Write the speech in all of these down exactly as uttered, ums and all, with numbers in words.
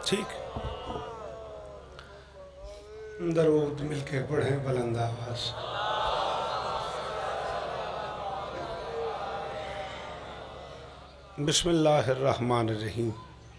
ٹھیک درود مل کے پڑھیں بلند آواز بسم اللہ الرحمن الرحیم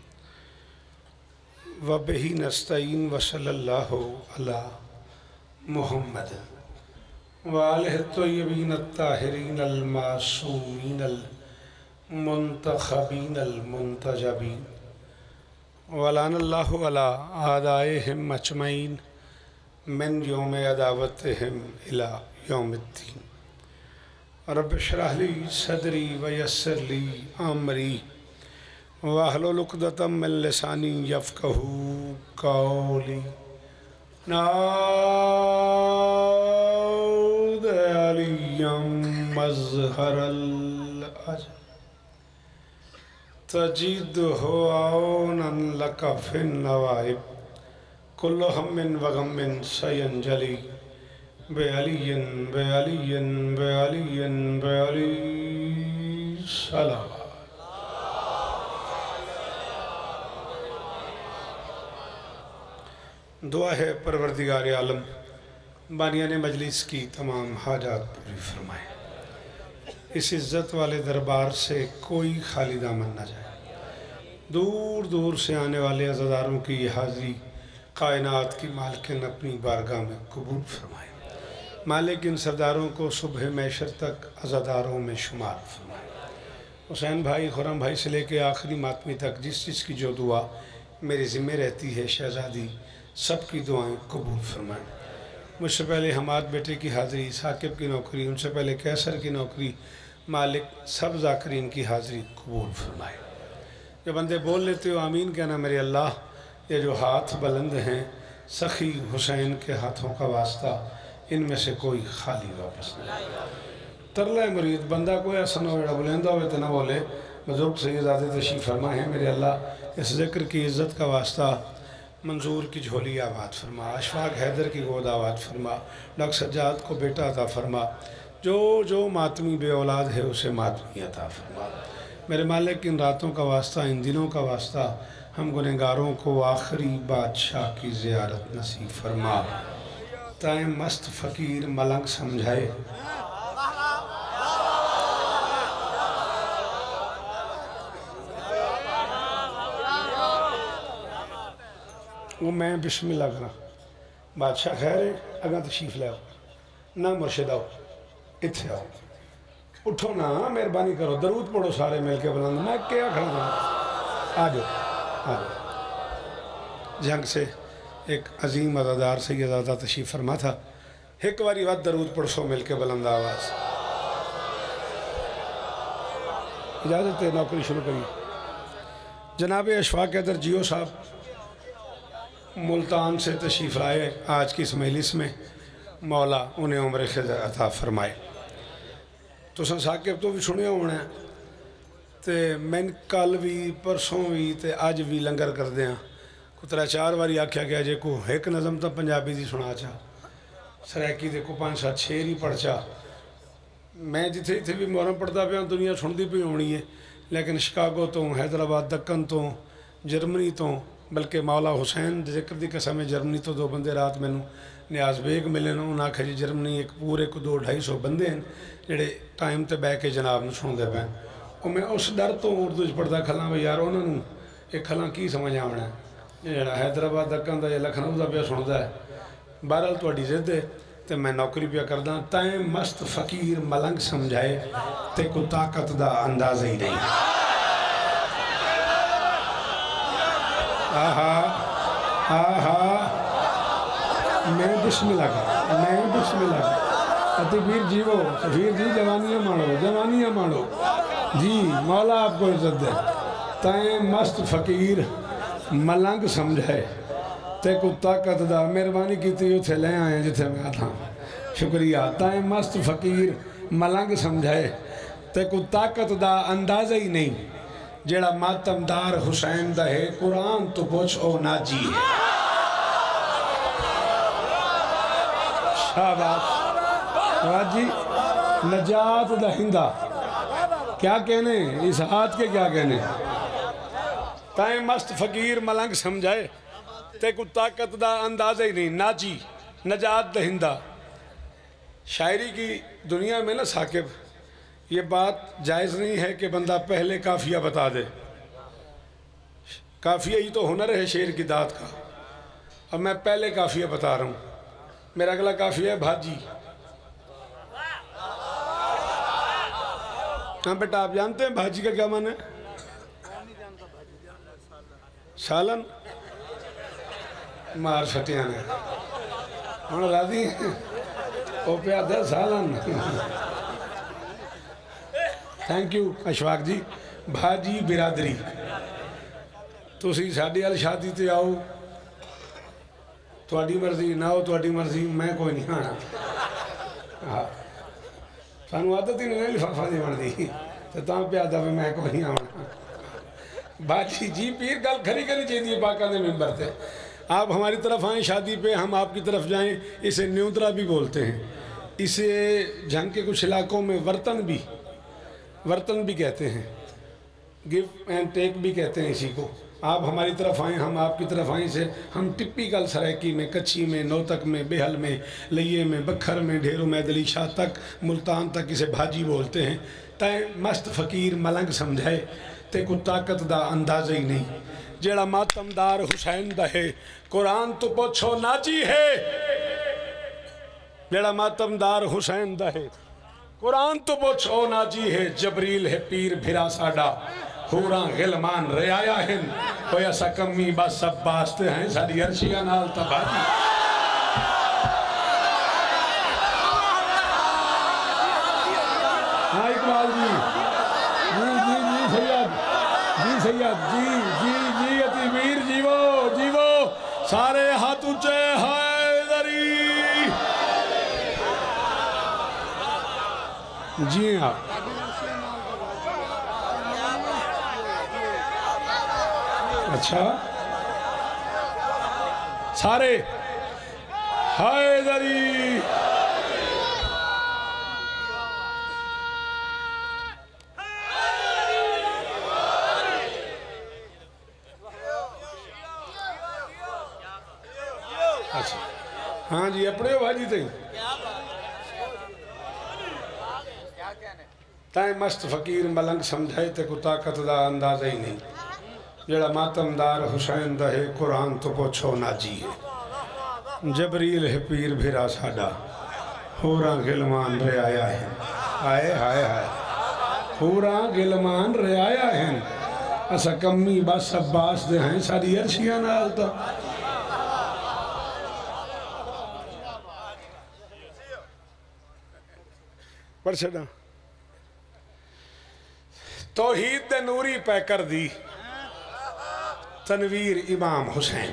وَبِهِ نَسْتَعِينُ وَصَلَّى اللَّهُ عَلَى محمد وَآلِهِ الطَّيِّبِينَ الطَّاهِرِينَ الْمَعْصُومِينَ الْمُنْتَخَبِينَ الْمُنْتَجَبِينَ وَلَعَنَ اللَّهُ عَلَىٰ أَعْدَائِهِمْ أَجْمَعِينَ من یوم عداوتہم الى یوم الدین رب اشرح لی صدری ویسر لی امری واحلل عقدۃ من لسانی یفقہوا قولی نعوذ علیا مظہر العجب تجدہ عونا لک فی النوائب کل ہم و غم سینجلی بعلی بعلی بعلی بعلی صلوات دعا ہے پروردگار عالم بانیان مجلس کی تمام حاجات پوری فرمائے اس عزت والے دربار سے کوئی خالی دامن نہ جائے دور دور سے آنے والے عزاداروں کی یہ حاضری کائنات کی مالکن اپنی بارگاہ میں قبول فرمائے مالک ان سرداروں کو صبح محشر تک عزاداروں میں شمار فرمائے حسین بھائی خرم بھائی سے لے کے آخری ماتمی تک جس چیز کی جو دعا میرے ذمہ رہتی ہے شہزادی سب کی دعائیں قبول فرمائے مجھ سے پہلے حماد بیٹے کی حاضری ثاقب کی نوکری ان سے پہلے کیسر کی نوکری مالک سب ذاکرین کی حاضری قبول فرمائے جو بندے بول لیتے ہو آمین کہنا میرے اللہ یہ جو ہاتھ بلند ہیں سخی حسین کے ہاتھوں کا واسطہ ان میں سے کوئی خالی واپس نہیں ترلہ مرید بندہ کوئی ایسا نہ ہوئے بلندہ ہوئے تو نہ بولے بزرگ سیدات تشریف فرما ہے میرے اللہ اس ذکر کی عزت کا واسطہ منظور کی جھولی آباد فرما اشفاق حیدر کی گود آباد فرما ڈاکٹر سجاد کو بیٹا عطا فرما جو جو ماتمی بے اولاد ہے اسے ماتمی عطا فرما میرے مالک ان راتوں کا واسطہ ان دنوں کا واسطہ ہم گنہگاروں کو آخری بادشاہ کی زیارت نصیب فرما تائیں مست فقیر ملنگ سمجھائے وہ میں بسم اللہ کرنا بادشاہ خیر ہے اگاں تشریف لے آؤ نہ مرشد آؤ اتھے آؤ اٹھو نا مہربانی کرو درود پڑھو سارے مل کے بلند میں کیا کھڑا تھا آ جاؤ جنگ سے ایک عظیم عزادار سیدادہ تشریف فرما تھا ایک واری وقت درود پڑھو مل کے بلند آواز اجازت ہے نوکری شروع کری جناب اشفاق حیدر جیو صاحب ملتان سے تشریف لائے آج کی اس مجلس میں مولا انہیں عمر خضر عطا فرمائے تو سن ثاقب تو بھی سنے ہونے ہیں تے میں کل بھی پرسوں بھی تے آج بھی لنگر کر دیا کترہ چار باری آکھیا گیا جے کو ایک نظم تا پنجابی دی سنا چا سریکی دے کو پانچ سات چھیری پڑھ چا میں جتھے جتھے بھی محرم پڑھتا پہ دنیا سن دی پہ ہونی ہے لیکن شکاگو تو حیدرآباد دکن تو جرمنی تو بلکہ مولا حسین ذکر دی قسم جرمنی تو دو بندے رات میں نیاز بیگ ملے انہوں نے آکھا جی جرمنی ایک پورے کو دو ڈھائی سو بندے ہیں جڑے ٹائم تے بے کے جناب نے سن دے پہ اور میں اس ڈر تو اردو جو پڑھتا کھلاں بھئی یار انہوں نے ایک کھلاں کی سمجھ آمنا ہے جڑا حیدرآباد دکن دا یا لکھنؤ دا پہ سن دا ہے بہرحال تو اڈی زد ہے تے میں نوکری پہ کردہ تائیں مست فقیر ملنگ سمجھائے تے کو طاقت دا انداز ہی نہیں آہا آہا میں بسم اللہ کر میں بسم اللہ کر اتبیر جیو سفیر جی جوانیاں مانو جوانیاں مانو جی مولا آپ کو عزت دے تائیں مست فقیر ملنگ سمجھائے تے کو طاقت دا مہربانی کی تیو تھے لے آئے جتھے میں آتا ہوں شکریہ تائیں مست فقیر ملنگ سمجھائے تے کو طاقت دا اندازہ ہی نہیں جیڑا ماتم دار حسین دا ہے قرآن تو پوچھ او ناجی ہے شاباش واجی نجات دا ہندہ کیا کہنے اس ہاتھ کے کیا کہنے تائیں مست فقیر ملنگ سمجھائے تے کو طاقت دا اندازہ ہی نہیں. ناجی نجات دہندہ. شاعری کی دنیا میں نا ثاقب یہ بات جائز نہیں ہے کہ بندہ پہلے کافیہ بتا دے. کافیہ ہی تو ہنر ہے شعر کی داد کا. اب میں پہلے کافیہ بتا رہا ہوں. میرا اگلا کافیہ ہے بھاجی. ہاں بیٹا آپ جانتے ہیں بھاجی کا کیا معنی ہے؟ سالن مار شٹیاں نے ہوں راضی وہ پیاد ہے سالن. Thank you Ashfaq ji. بھاجی برادری تسی ساڈی وال شادی تے آؤ تواڈی مرضی نہ ہو تواڈی مرضی میں کوئی نہیں آنا. ہاں سانو عادت ہی نہیں لفافہ دی بندی تو تاں پیادا بھی میں کوئی نہیں آنا. باجی جی پیر گل کھری کرنی چاہیے پاکاں دے ممبر تے. آپ ہماری طرف آئیں شادی پہ ہم آپ کی طرف جائیں. اسے نیوترا بھی بولتے ہیں. اسے جھنگ کے کچھ علاقوں میں ورتن بھی ورتن بھی کہتے ہیں. گیو اینڈ ٹیک بھی کہتے ہیں اسی کو. آپ ہماری طرف آئیں ہم آپ کی طرف آئیں سے ہم ٹپیکل سرائکی میں کچھی میں نوتک میں بہل میں لئیے میں بکھر میں ڈھیروں میں دلی شاہ تک ملتان تک اسے بھاجی بولتے ہیں. تائیں مست فقیر ملنگ سمجھائے تے کو طاقت دا اندازہ ہی نہیں. جیڑا ماتمدار حسین دا ہے قرآن تو پوچھو ناجی ہے. جیڑا ماتمدار حسین دا ہے قرآن تو پوچھو ناجی ہے. جبریل ہے پیر بھرا ساڈا ہوراں غلمان ریایا ہیں ہویا سا کمی بس سب باستے ہیں ساری عرشیاں نال تباہی. ہاں اقبال جی جی جی جی سید جی سید جی جی جی اتی ویر جیو جیو سارے ہاتھ اونچے حیدری. جی ہاں اچھا سارے حیدری. اچھا ہاں جی اپنے ہو بھاجی تھی تائیں مست فقیر ملنگ سمجھائے تے کو طاقت دا اندازہ ہی نہیں. جڑا ماتمدار حسین دا ہے قرآن تو پوچھو ناجی ہے. جبریل ہے پیر بھرا ساڈا ہوراں غلمان ریایا ہیں. آئے ہائے ہائے ہوراں غلمان ریایا ہیں اسا کمی بس عباس دے ہیں ساری عرشیاں نال تا. پر چھڑا توحید دے نوری پہ کر دی تنویر امام حسین.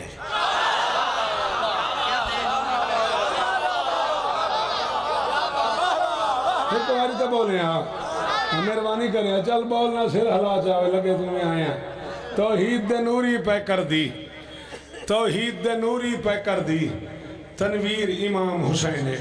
ایک باری تو بولے آپ مہربانی کریں چل بولنا سر ہلا چاہے لگے تمہیں آیا. توحید دے نوری پہ کر دی توحید دے نوری پہ کر دی تنویر امام حسین.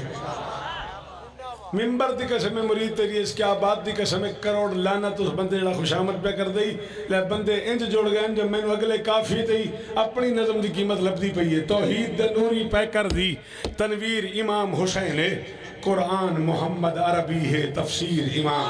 ممبر دی قسم مرید تیری اس کیا بات دی قسم ایک کروڑ لعنت اس بندے جڑا خوش آمد پہ کر دئی لے بندے انج جوڑ گئے جب میں نے اگلے کافی تھی اپنی نظم دی قیمت لب دی پئی ہے. توحید دے نوری پہ کر دی تنویر امام حسین ہے. قرآن محمد عربی ہے تفسیر امام.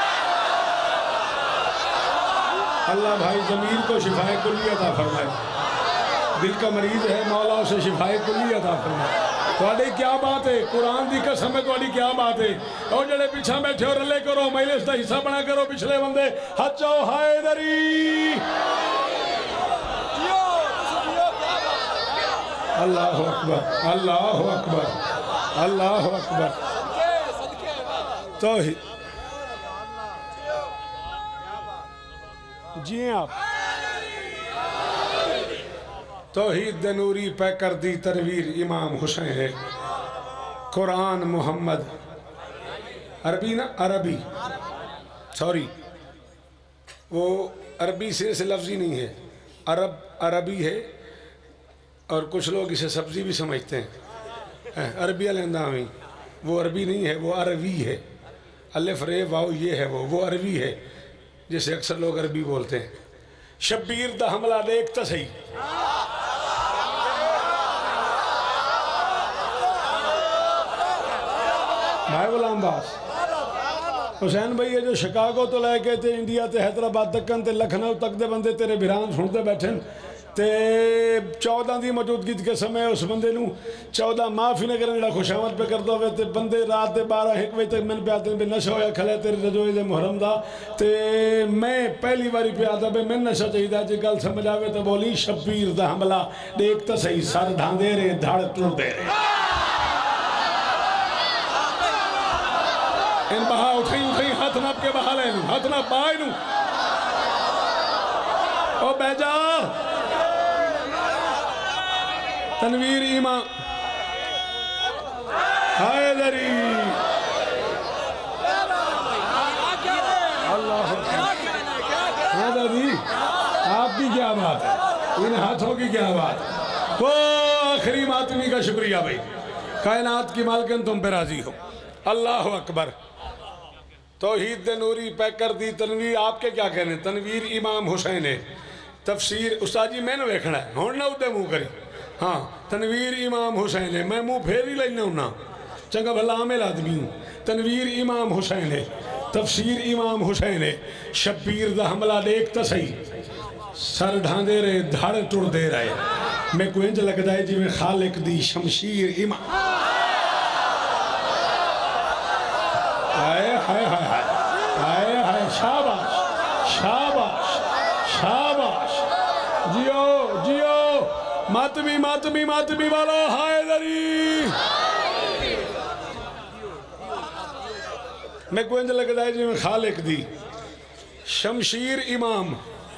اللہ بھائی ضمیر کو شفائے کلی عطا فرمائے. دل کا مریض ہے مولا اسے شفائے کلی عطا فرمائے. تھوڑی کیا بات ہے قرآن دی قسم ہے تھوڑی کیا بات ہے. اور جڑے پیچھا بیٹھے اور رلے کرو مجلس دا حصہ بنا کرو پچھلے بندے ہاتھ چاہو حیدری. اللہ اکبر اللہ اکبر اللہ اکبر. توحید جی آپ توحید دے نوری پہ کر دی تنویر امام حسین ہے. قرآن محمد عربی نا عربی سوری وہ عربی سے اسے لفظی نہیں ہے. عرب عربی ہے اور کچھ لوگ اسے سبزی بھی سمجھتے ہیں. عربی علیندہ ہوئی وہ عربی نہیں ہے وہ عربی ہے. الف رے واو یہ ہے وہ وہ عربی ہے جسے اکثر لوگ عربی بولتے ہیں. شبیر دا حملہ دیکھ تا صحیح بھائی غلام باس حسین بھائی یہ جو شکاگو تو لے کے تے انڈیا تے حیدرآباد تکن تے لکھنؤ تک دے بندے تیرے بھران سنتے بیٹھن تے چودہ دی موجودگی کے سمے اس بندے نو چودہ معافی نہ کرنے جڑا خوشامد پہ کرتا ہوئے تے بندے رات دے بارہ ایک بجے تک میں پہ آتے ہیں بے نشہ ہویا کھلے تیرے رجوعی دے محرم دا تے میں پہلی باری پہ آتا بے میں نشہ چاہی دا جی گل سمجھ آوے تے بولی شبیر دا حملہ دیکھتا صحیح سر ڈھان دے رہے دھاڑ ٹوٹ دے رہے ان بہا اٹھیں اٹھیں ہاتھ ناپ کے بہا لے لوں ہاتھ ناپ بائی لوں او بے جا تنویر ایمان حیدری اللہ حیدری آپ کی کیا بات ہے ان ہاتھوں کی کیا بات ہے تو آخری ماتمی کا شکریہ بھائی کائنات کی مالکن تم پہ راضی ہو اللہ اکبر توحید دے نوری پیک کر دی تنویر آپ کے کیا کہنے تنویر امام حسین ہے تفسیر استاد جی میں نے ویکھنا ہے ہون نہ اُدے منہ کری ہاں تنویر امام حسین ہے میں منہ پھیر ہی لینا ہوں نا چنگا بھلا عامل آدمی ہوں تنویر امام حسین ہے تفسیر امام حسین ہے شبیر دا حملہ دیکھتا صحیح سر ڈھان دے رہے دھاڑ ٹوڑ دے رہے میں کوئی انج لگ دائے جی میں خالق دی شمشیر امام ہائے ہائے ہائے ہائے ہائے شاباش شاباش شاباش جیو جیو ماتمی ماتمی ماتمی والا حیدری میں کوئی انج لگ دائے جی میں خالق دی شمشیر امام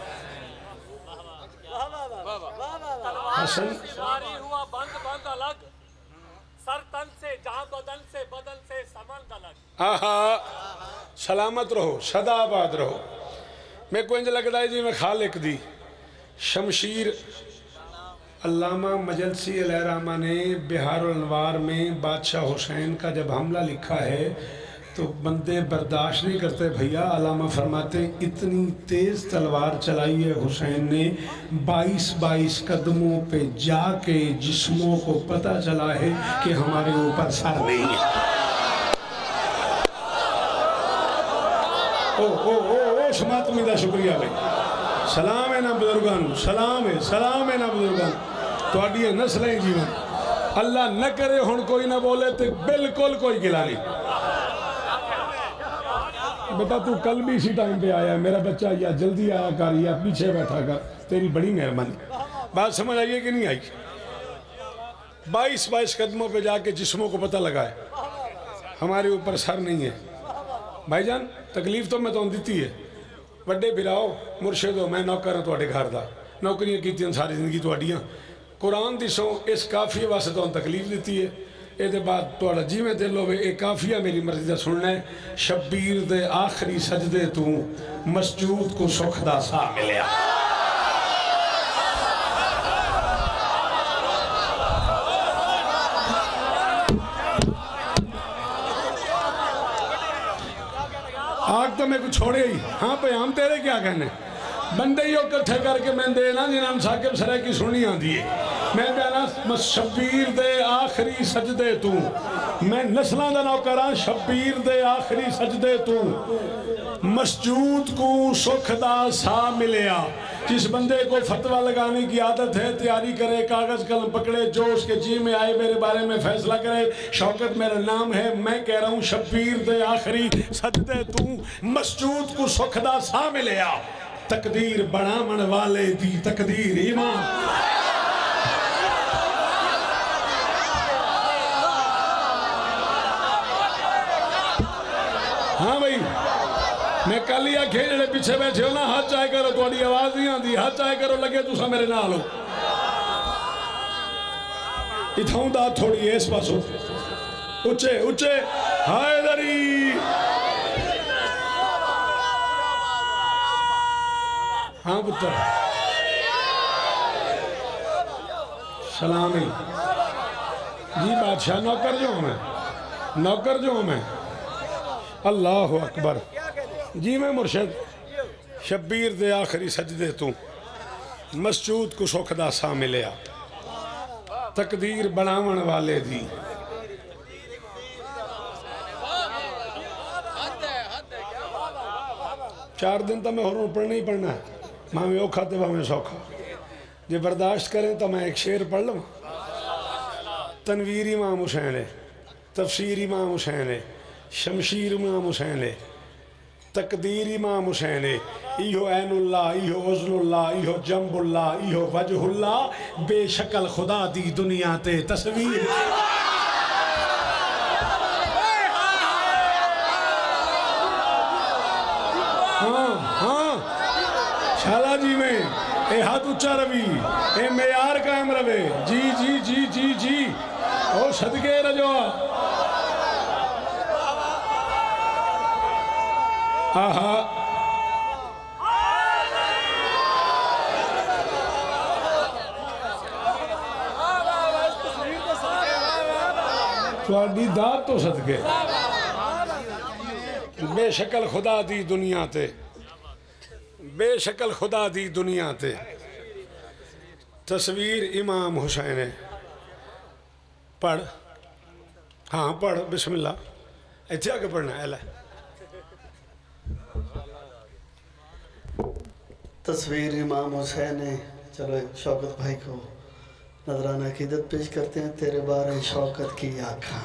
حسن جاری ہوا بند بند الگ سر تن سے جہاں بدن سے بدن سے سمند الگ آہا سلامت رہو صدا آباد رہو میں کوئی انج لگ دائے جی میں خالق دی شمشیر علامہ مجلسی علیہ الرحمہ نے بہار الانوار میں بادشاہ حسین کا جب حملہ لکھا ہے تو بندے برداشت نہیں کرتے بھیا علامہ فرماتے ہیں اتنی تیز تلوار چلائی ہے حسین نے بائیس بائیس قدموں پہ جا کے جسموں کو پتہ چلا ہے کہ ہمارے اوپر سر نہیں ہے او او او او شماتمی دا شکریہ بھائی سلام ہے نا بزرگان سلام ہے سلام ہے نا بزرگان تو آڈیے نسلیں جیون اللہ نہ کرے ہن کوئی نہ بولے تو بالکل کوئی گلا نہیں بیٹا تو کل بھی اسی ٹائم پہ آیا میرا بچہ یا جلدی آیا کر یا پیچھے بیٹھا کر تیری بڑی مہربانی بات سمجھ آئیے کہ نہیں آئی بائیس بائیس قدموں پہ جا کے جسموں کو پتہ لگا ہے ہمارے اوپر سر نہیں ہے بھائی جان تکلیف تو میں تو دیتی ہے وڈے بھراؤ مرشدو میں نوکر ہوں تواڈے گھر دا نوکریاں کیتیاں ساری زندگی تواڈیاں قرآن دی سو اس کافیہ واسطے تو تکلیف دیتی ہے اے دے بعد تواڈا جی میں دل ہوئے اے کافیہ میری مرضی دا سننا ہے شبیر دے آخری سجدے تو مسجود کو سکھ دا سا ملیا آگ تو میں کو چھوڑے ہی ہاں پہ ہم تیرے کیا کہنے بندے ہی اکٹھے کر کے میں دینا جنہاں ساکب سرے کی سنی آن دیئے میں بیانا شبیر دے آخری سجدے تو میں نسلان دا نوکران شبیر دے آخری سجدے تو مسجود کو سکھ دا سا ملیا جس بندے کو فتوہ لگانے کی عادت ہے تیاری کرے کاغذ قلم پکڑے جو اس کے جی میں آئے میرے بارے میں فیصلہ کرے شوکت میرا نام ہے میں کہہ رہا ہوں شبیر دے آخری سجدے تو مسجود کو سکھ دا سا ملیا تقدیر بڑا من والے دی تقدیر ایمان ہاں بھائی میں کل ہی آکھے جڑے پیچھے بیٹھے ہو نا ہاتھ چاہے کرو تھوڑی آواز نہیں آندی ہاتھ چاہے کرو لگے تسا میرے نال ہو اتھاؤں دا تھوڑی ایس پاس ہو اچھے اچھے حیدری ہاں پتر سلامی جی بادشاہ نوکر جو ہوں میں نوکر جو ہوں میں اللہ اکبر جی میں مرشد شبیر دے آخری سجدے تو مسجود کو سکھ دا سا ملیا تقدیر بناون والے دی چار دن تو میں ہوروں پڑھنا ہی پڑھنا ہے ماں میں اوکھا تے میں سوکھا جے برداشت کریں تو میں ایک شعر پڑھ لوں تنویر امام حسین ہے تفسیر امام حسین ہے شمشیر امام حسین ہے تقدیر امام حسین ہے ایہو عین اللہ ایہو عزل اللہ ایہو جنب اللہ ایہو وجہ اللہ بے شکل خدا دی دنیا تے تصویر ہاں ہاں شالا جی میں اے ہاتھ اچھا روی اے معیار قائم روے جی جی جی جی جی او صدقے رجوع آہا تواڈی داد تو صدقے بے شکل خدا دی دنیا تے بے شکل خدا دی دنیا تے تصویر امام حسین ہے پڑھ ہاں پڑھ بسم اللہ ایتھے آگے پڑھنا ہے اللہ تصویر امام حسین ہے چلو شوکت بھائی کو نذرانہ عقیدت پیش کرتے ہیں تیرے بارے شوکت کی آنکھاں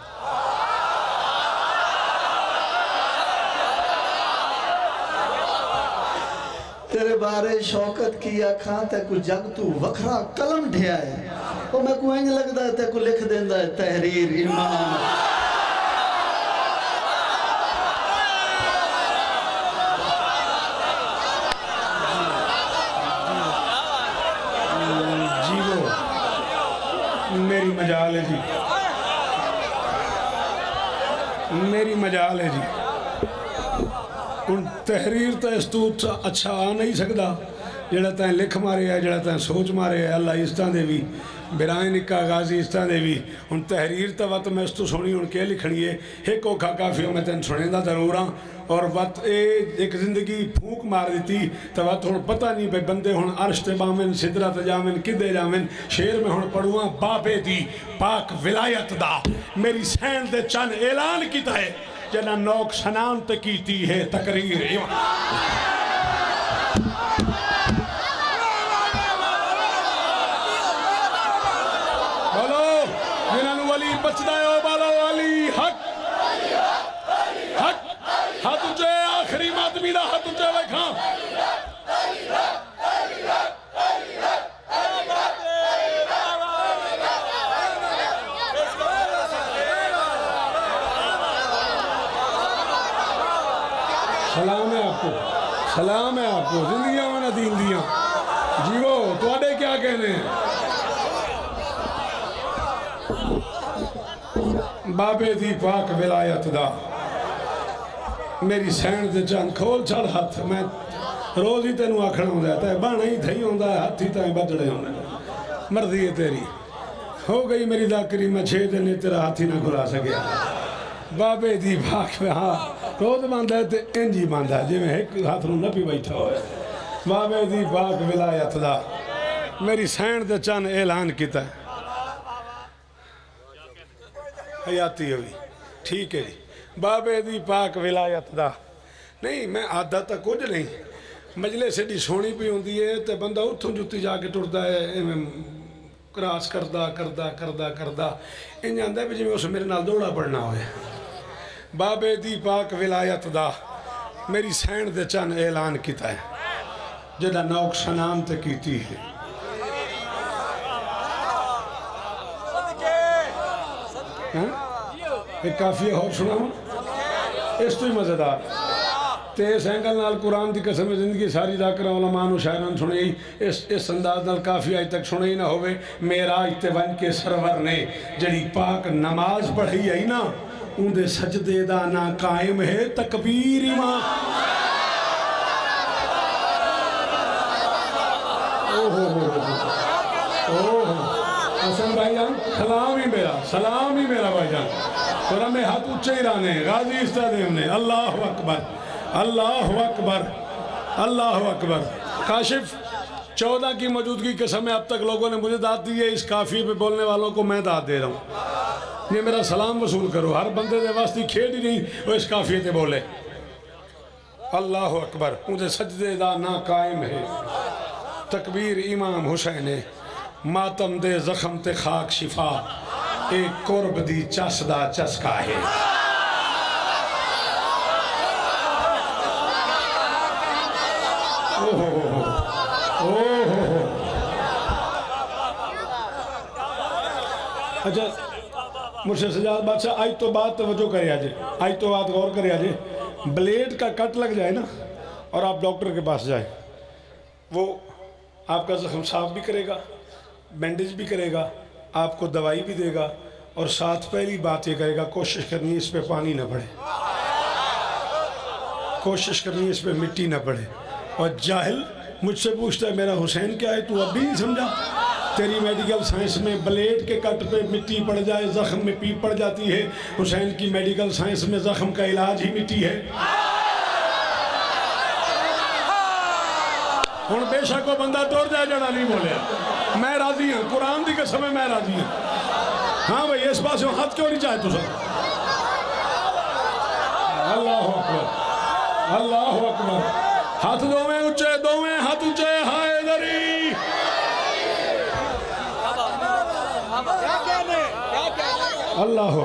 تیرے بارے شوکت کی آنکھاں تے کو جگ تو وکھرا قلم ڈھیا ہے اور میں کو اینج لگدا ہے تے کو لکھ دیندا ہے تحریر امام میری مجال ہے جی میری مجال ہے جی ان تحریر تا استوت اچھا آ نہیں سکتا جڑا تائیں لکھ مارے ہے جڑا تائیں سوچ مارے ہے اللہ استان دے بھی برائیں نکا غازی استان دے بھی ان تحریر تا وقت میں اس تو سونی ان کے لکھنی ہے ایک اوکھا کافی ہوں میں تین سنیں دا ضرور ہاں اور وقت ایک زندگی پھونک مار دیتی تو وقت ہون پتہ نہیں بے بندے ہون عرش تے بامن صدرت جامن کدے جامن شیر میں ہون پڑھواں بابے دی پاک ولایت دا میری سین دے چند اعلان کیتا ہے جنہ نوک سنان تے کیتی ہے تقریر بولو جنہوں ولی بچدہ ہے بولو ولی حق حق ہاتھ اچھے آخری ماتمی دا ہاتھ اچھے ویکھاں سلام ہے آپ کو سلام ہے آپ کو زندگیاں میں نہ دین دیاں جیو تو آڈے کیا کہنے ہیں بابے دی پاک ولایت دا میری سین دے چاند کھول چھڑ ہاتھ میں روز ہی تینوں آکھنا ہوں دیتا ہے بانا ہی تھئی ہوں دا ہے ہاتھ ہی تائیں بجڑے ہوں مرضی ہے تیری ہو گئی میری داکری میں چھے دن تیرا ہاتھ ہی نہ کھلا سکیا بابے دی پاک میں ہاں روز باندھا ہے تے انجی باندھا ہے جی میں ایک ہاتھ نو نپی بیٹھا ہوئے بابے دی پاک ولایت دا میری سین دے چاند اعلان کیتا ہے حیاتی ہوئی ٹھیک ہے جی بابے دی پاک ولایت دا نہیں میں آدھا تک کچھ نہیں مجلے سے دی سونی پی ہوں دیئے تے بندہ اتھوں جوتی جا کے ٹردا ہے کراس کردہ کردہ کردہ کردہ ان جاندہ ہے بھی جی میں اسے میرے نال دوڑا پڑھنا ہوئے بابے دی پاک ولایت دا میری سین دے چند اعلان کیتا ہے جدہ نوک سنام تے کیتی ہے ایک کافی اور سنا ہوں اس تو ہی مزیدار تے اس اینگل نال قرآن دی قسم زندگی ساری ذاکرہ علماء و شاعران سنے ہی اس اس انداز نال کافی آج تک سنے ہی نہ ہوئے معراج تے ون کے سرور نے جڑی پاک نماز پڑھی ہے نا ان دے سجدے دا نا قائم ہے تکبیر امام اوہ اوہ حسن بھائی جان سلام ہی میرا سلام ہی میرا بھائی جان اور ہمیں ہاتھ اچھے ہی رانے غازی استادیم نے اللہ اکبر اللہ اکبر اللہ اکبر کاشف चौदह की मौजूदगी के समय अब तक लोगों ने मुझे दाद दी है, इस काफिए पे बोलने वालों को मैं दाद दे रहा हूँ। ये मेरा सलाम वसूल करो। हर बंदे दे वास्ते खेड़ ही नहीं वो इस काफिए ते बोले। अल्लाह अकबर। उनके सजदे दा ना कायम है। तकबीर इमाम हुसैन मातम दे जख्म ते खाक शिफा, एक कुर्ब दी चस दा चस्का है। ओहो ओहो। अच्छा मुझसे सजाद बादशाह आज तो बात तवज्जो करे आज आज तो बात गौर करे आज ब्लेड का कट लग जाए ना और आप डॉक्टर के पास जाए, वो आपका जख्म साफ भी करेगा, बैंडेज भी करेगा, आपको दवाई भी देगा और साथ पहली बात ये करेगा कोशिश करनी है इस पे पानी ना पड़े, कोशिश करनी है इस पे मिट्टी ना पड़े। और जाहिल मुझसे पूछता है मेरा हुसैन क्या है, तू अभी नहीं समझा? तेरी मेडिकल साइंस में ब्लेड के कट पे मिट्टी पड़ जाए जख्म में पीप पड़ जाती है, हुसैन की मेडिकल साइंस में जख्म का इलाज ही मिट्टी है। हुण बेशक वो बंदा तोड़ जाए जड़ा नहीं बोले, मैं राजी हूँ, कुरान दी कसम है मैं राजी हूँ। हाँ भाई इस पास हाथ क्यों नहीं चाहे तुझे? अल्लाह अकबर अल्लाह अकबर। हाथ दोवें ऊंचे, दोवें हाथ ऊंचे, हाय दरी। अल्लाह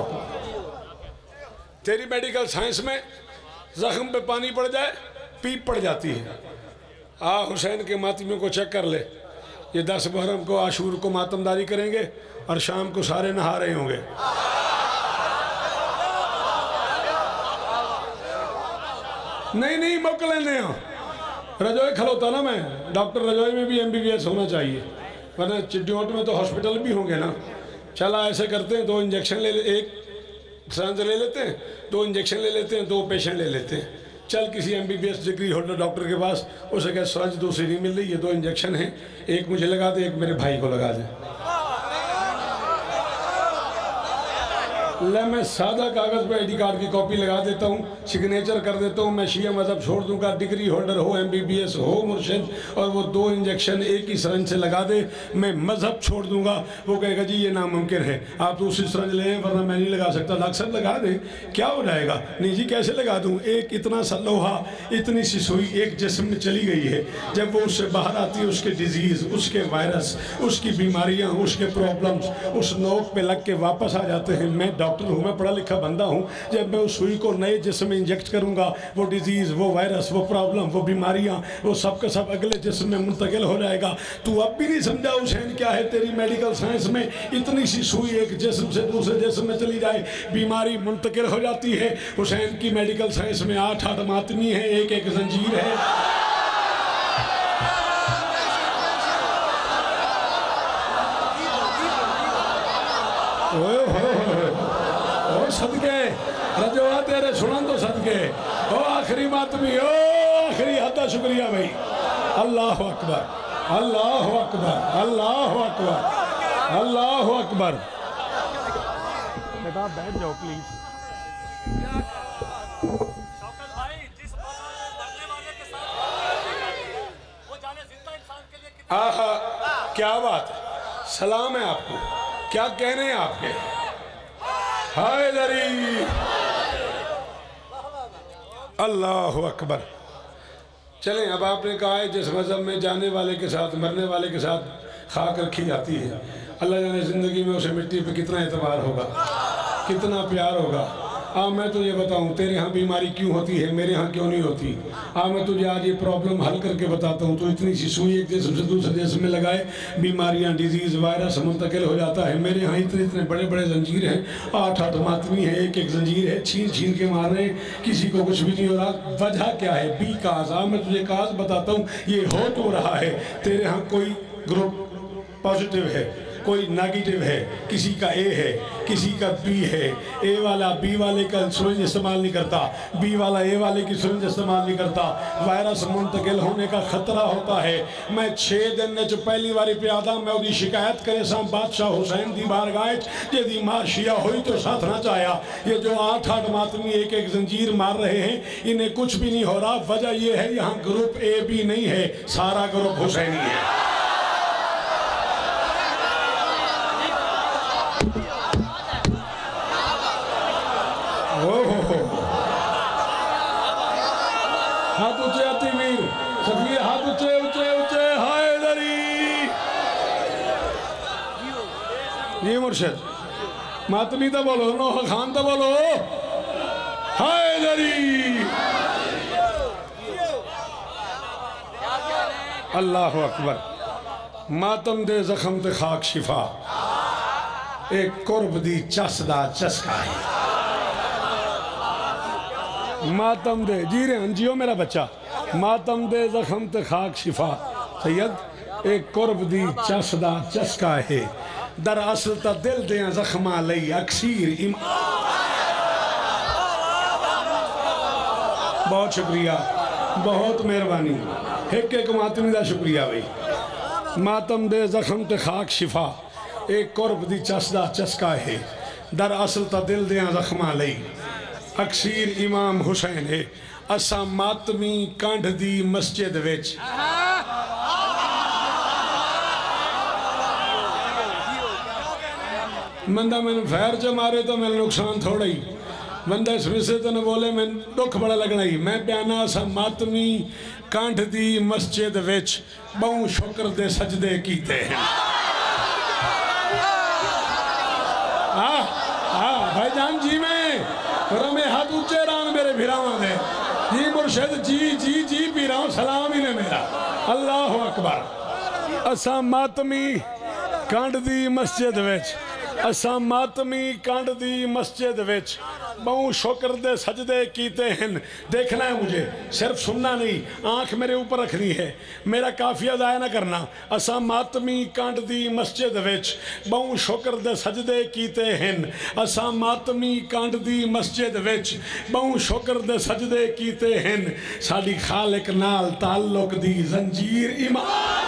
तेरी मेडिकल साइंस में जख्म पे पानी पड़ जाए पीप पड़ जाती है। आ हुसैन के मातमियों को चेक कर ले, ये दस मुहर्रम को आशूर को मातमदारी करेंगे और शाम को सारे नहा रहे होंगे। नहीं नहीं मौका लेने हो रजोई खलोता ना मैं, डॉक्टर रजोई में भी एम बी बी एस होना चाहिए, वरना चिट्टियोट में तो हॉस्पिटल भी होंगे ना। चला ऐसे करते हैं, दो इंजेक्शन ले ले, एक सरंज ले लेते हैं, दो इंजेक्शन ले लेते हैं, दो पेशेंट ले लेते हैं। चल किसी M B B S degree holder doctor के पास, उसे कह सरंज दूसरी नहीं मिल रही, ये दो इंजेक्शन हैं, एक मुझे लगा दे, एक मेरे भाई को लगा दे। ले मैं सादा कागज़ पे आई डी कार्ड की कॉपी लगा देता हूँ, सिग्नेचर कर देता हूँ, मैं शिया मज़हब छोड़ दूँगा, डिग्री होल्डर हो, एम बी बी एस हो, मुर्शिद, और वो दो इंजेक्शन एक ही सरंज से लगा दे, मैं मज़हब छोड़ दूँगा। वो कहेगा जी ये नामुमकिन है, आप दूसरी सरंज लें वरना मैं नहीं लगा सकता। डॉक्टर साहब लगा दें, क्या हो जाएगा? नहीं जी कैसे लगा दूँ? एक इतना सा लोहा, इतनी सी सुई एक जिस्म में चली गई है, जब वो उससे बाहर आती है उसके डिजीज़, उसके वायरस, उसकी बीमारियाँ, उसके प्रॉब्लम्स उस नोक पे लग के वापस आ जाते हैं। मैं डॉक्टर हूँ, मैं पढ़ा लिखा बंदा हूँ, जब मैं उस सुई को नए जिस्म में इंजेक्ट करूँगा, वो डिजीज़, वो वायरस, वो प्रॉब्लम, वो बीमारियाँ, वो सब का सब अगले जिस्म में मुंतकिल हो जाएगा। तू अब भी नहीं समझा हुसैन क्या है? तेरी मेडिकल साइंस में इतनी सी सुई एक जिस्म से दूसरे जिस्म में चली जाए, बीमारी मुंतकिल हो जाती है। हुसैन की मेडिकल साइंस में आठ आठ मातमी है, एक एक जंजीर है। ओए हो सदके रजवा तेरे सुनन तो सदके। ओ आखिरी मातमी, ओ आखिरी हद शुक्रिया भाई। अल्लाह अकबर अल्लाह अकबर अल्लाह अकबर अल्लाह अकबर। बेटा बैठ जाओ प्लीज। शौकत भाई, जिस मरने वाले के साथ वो जाने जिंदा इंसान के लिए कितना। आहा क्या बात है, सलाम है आपको, क्या कहने हैं आपके? हाय दरी अल्लाह अकबर। चलें अब आपने कहा है जिस मज़हब में जाने वाले के साथ मरने वाले के साथ खाक रखी जाती है, अल्लाह जाने ज़िंदगी में उसे मिट्टी पे कितना एतबार होगा, कितना प्यार होगा। आ मैं तुझे बताऊं तेरे यहाँ बीमारी क्यों होती है, मेरे यहाँ क्यों नहीं होती। आ मैं तुझे आज ये प्रॉब्लम हल करके बताता हूँ। तो इतनी सी सुई एक जिस्म से दूसरे जिस्म में लगाए, बीमारियाँ, डिजीज़, वायरस मुंतकिल हो जाता है। मेरे यहाँ इतने इतने बड़े बड़े जंजीर हैं, आठ आठ मातमी है, एक एक जंजीर है, छीन छीन के मार रहे हैं, किसी को कुछ भी नहीं हो रहा। वजह क्या है? बी काज। आ मैं तुझे काज बताता हूँ, ये हो तो रहा है। तेरे यहाँ कोई ग्रुप पॉजिटिव है, کوئی نیگیٹو ہے، کسی کا اے ہے، کسی کا بی ہے، اے والا بی والے کا سرنج استعمال نہیں کرتا، بی والا اے والے کی سرنج استعمال نہیں کرتا، وائرس منتقل ہونے کا خطرہ ہوتا ہے۔ میں چھ دن نے جو پہلی باری پہ آدھا میں وہ دی شکایت کرے ساں بادشاہ حسین دی بارگاہ جے دی ماں شیعہ ہوئی تو ساتھ نہ چاہیا۔ یہ جو آٹھ آٹھ ماتمی ایک ایک زنجیر مار رہے ہیں انہیں کچھ بھی نہیں ہو رہا، وجہ یہ ہے یہاں گروپ اے بی نہیں ہے، سارا گروپ حسینی ہے۔ ہاتھ اچھے آتی میر صفیہ، ہاتھ اچھے اچھے اچھے ہائے دری جی مرشد ماتمی تا بولو، نوح خان تا بولو، ہائے دری اللہ اکبر۔ ماتم دے زخم تے خاک شفا، ایک قرب دی چس دا چسکا ہے۔ ماتم دے جی رہن جیو میرا بچہ، ماتم دے زخم تے خاک شفا سید، ایک قرب دی چس دا چسکا ہے، در اصل تا دل دیاں زخمہ لئی اکثیر ایمان۔ بہت شکریہ، بہت مہربانی، ایک ایک ماتمی دا شکریہ بھئی۔ ماتم دے زخم تے خاک شفا، ایک قرب دی چس دا چسکا ہے، در اصل تا دل دیاں زخمہ لئی اکثیر امام حسین ہے۔ اسا ماتمی کانڈ دی مسجد ویچ مندہ میں فیر جو مارے تو میں نقصان تھوڑا ہی، بندہ اس میں سے تو نہ بولے میں دکھ بڑا لگنا ہی۔ میں پیانا اسا ماتمی کانڈ دی مسجد ویچ بہوں شکر دے سجدے کیتے ہیں۔ آہ آہ بھائی جان جی میں اور میں ہاتھ اچھے ران میرے بھیراوان دے جی مرشد جی جی جی پیراؤں سلام ہی نے میرا اللہ اکبر۔ اسا ماتمی کانڈ دی مسجد ویچ اسا ماتمی کانڈ دی مسجد ویچ بہوں شکر دے سجدے کیتے ہیں۔ دیکھنا ہے مجھے، صرف سننا نہیں، آنکھ میرے اوپر رکھنی ہے، میرا کافیہ ضائع نہ کرنا۔ اسا ماتمی کانڈ دی مسجد ویچ بہوں شکر دے سجدے کیتے ہیں، اسا ماتمی کانڈ دی مسجد ویچ بہوں شکر دے سجدے کیتے ہیں، ساڑی خالق نال تعلق دی زنجیر ایمان۔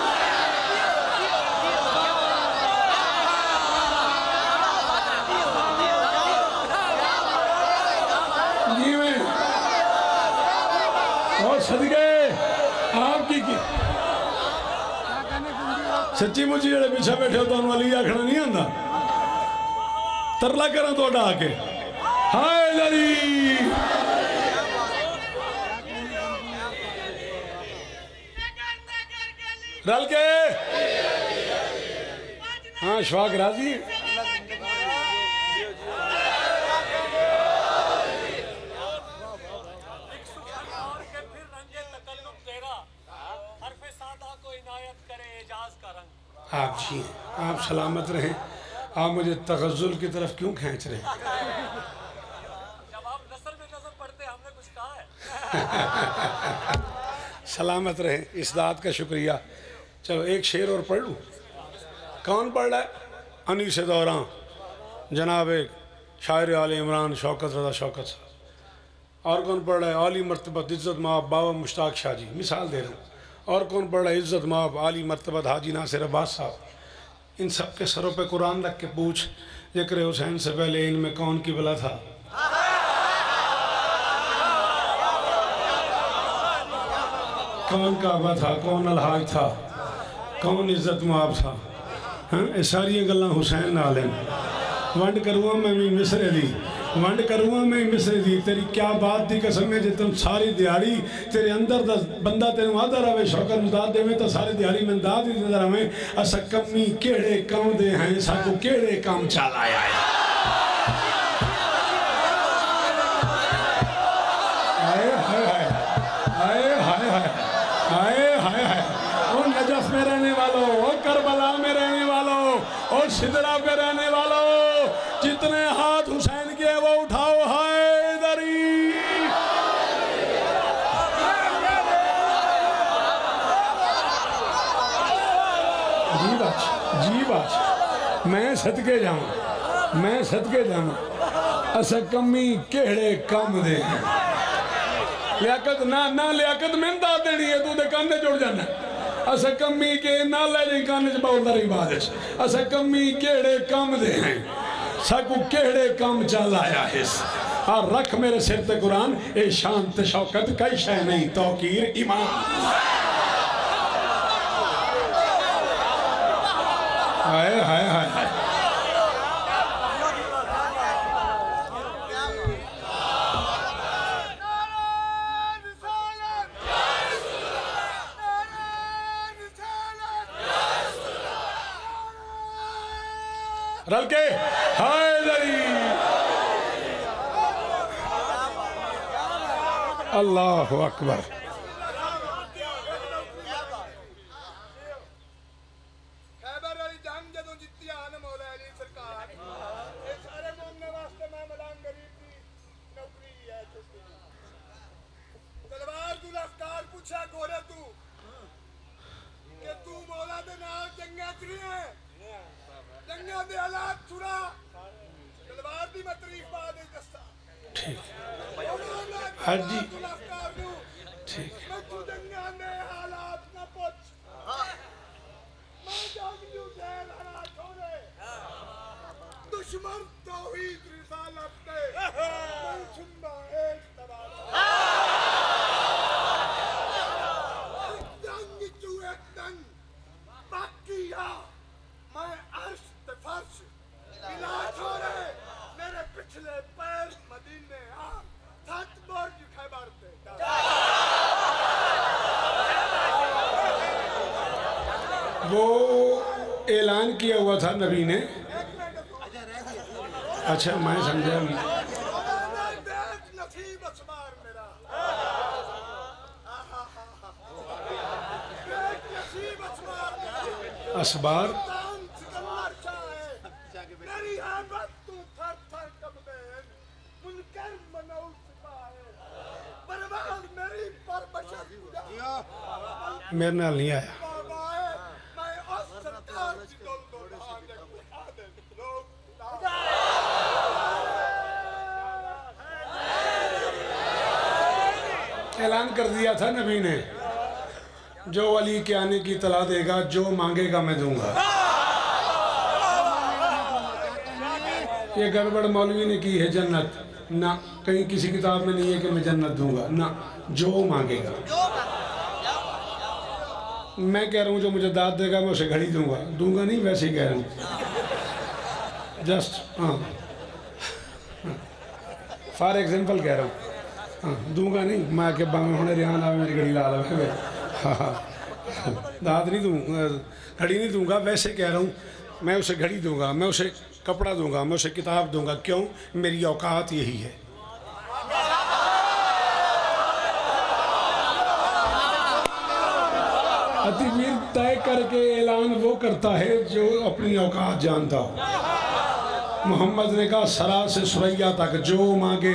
اور صدقے آپ کی کی سچی مجھے جڑے پیچھے بیٹھے ہو تو انہوں علی آکھنا نہیں آندہ ترلا کرن تو اڈا کے ہائے دری رل کے ہاں شواق راضی آپ جی ہیں، آپ سلامت رہیں، آپ مجھے تغزل کی طرف کیوں کھینچ رہے ہیں؟ جب آپ نثر میں نظر پڑھتے ہم نے کچھ کہا ہے۔ سلامت رہیں، اس داد کا شکریہ۔ چلو ایک شعر اور پڑھ لوں۔ کون پڑھ رہا ہے؟ انیس دوراں جناب شاعر آل عمران شوکت رضا شوکت صاحب۔ اور کون پڑھ رہا ہے؟ عالی مرتبہ عزت مآب بابا مشتاق شاہ جی، مثال دے رہا ہوں۔ اور کون پڑھ رہا ہے؟ عزت مآب عالی مرتبہ حاجی ناصر عباس صاحب۔ ان سب کے سروں پہ قرآن رکھ کے پوچھ ذکر حسین سے پہلے ان میں کون کی بلا تھا؟ کون کعبہ تھا؟ کون الحاج تھا؟ کون عزت مآب تھا؟ یہ ساری گلاں حسین نال ہیں۔ ونڈ کرواں میں بھی مصرے دی، ونڈ کرواں میں مصرے دی، تیری کیا بات دی قسم ہے جی تم ساری دیاری تیرے اندر دا بندہ تیرے آدھا رہے شوکر مداد دے میں تو ساری دیاری میں داد ہی دے رہے اسا کمی کیڑے کام دے ہیں ساکو کیڑے کام چال آیا ہے۔ آئے ہائے ہائے آئے ہائے ہائے آئے ہائے ہائے اور نجف میں رہنے والوں اور کربلا میں رہنے والوں اور شدرہ پہ رہنے والوں جتنے ہاتھ حسین کے وہ اٹھاؤ ہائے دری۔ جی باش جی باش میں صدقے جاؤں میں صدقے جاؤں اسا کمی کیڑے کام دے لیاقت نہ نہ لیاقت میں دا دینی ہے تو دے کانے جوڑ جانا اسا کمی کے نہ لے جائیں کانے چ بہت رہی بات ہے اسا کمی کیڑے کام دے ہیں ساکو کیڑے کام چل آیا ہے اور رکھ میرے سر تے قرآن اے شان تے شوکت کئی شے نہیں توقیر ایمان ہائے ہائے ہائے رل کے حیدری اللہ اکبر خیبر علی جنگ جدوں جیتی آن مولا علی سرکار اے سارے مومنے واسطے میں ملان غریب دی نوکری ہے تلوار تو لفتار پوچھا گورے تو کہ تو مولا دے نال جنگاں چری ہے جنگاں دے حالات چھڑا تلوار دی میں تاریخ بعد دستا ٹھیک حاجی ٹھیک میں تو جنگاں دے حالات نہ پوچھ میں جاگ جو دیر حالات چھوڑے دشمن توحید رسالت دے میں چھنبا ایک تباہ جنگ جو ایک دن باقی آ میں عرش تے فرش بلا چھوڑے میرے پچھلے پیر مدینے آ تھت برج خیبر تے وہ اعلان کیا ہوا تھا نبی نے اچھا میں سمجھا دیکھ نصیب اسمار میرا دیکھ نصیب اسمار میرا اسبار سلطان سکندر شاہ ہے میری آمد تو تھر تھر کبدین منکر منول سپاہ ہے پرواز میری پر بشر خدا میرے نال نہیں آیا بابا ہے میں اس سرکار کی دل دو ڈھان دے کھا دے لوگ اعلان کر دیا تھا نبی نے جو علی کے آنے کی اطلاع دے گا جو مانگے گا میں دوں گا یہ گڑبڑ مولوی نے کی ہے جنت نہ کہیں کسی کتاب میں نہیں ہے کہ میں جنت دوں گا نہ جو مانگے گا میں کہہ رہا ہوں جو مجھے داد دے گا میں اسے گھڑی دوں گا دوں گا نہیں ویسے ہی کہہ رہا ہوں جسٹ ہاں فار ایگزامپل کہہ رہا ہوں ہاں دوں گا نہیں میں کہ باں ہونے ریحان آوے میری گھڑی لال آوے ہاں ہاں داد نہیں دوں گھڑی نہیں دوں گا ویسے کہہ رہا ہوں میں اسے گھڑی دوں گا میں اسے کپڑا دوں گا میں اسے کتاب دوں گا کیوں میری اوقات یہی ہے عطی میر طے کر کے اعلان وہ کرتا ہے جو اپنی اوقات جانتا ہو محمد نے کہا سرا سے سریا تک جو مانگے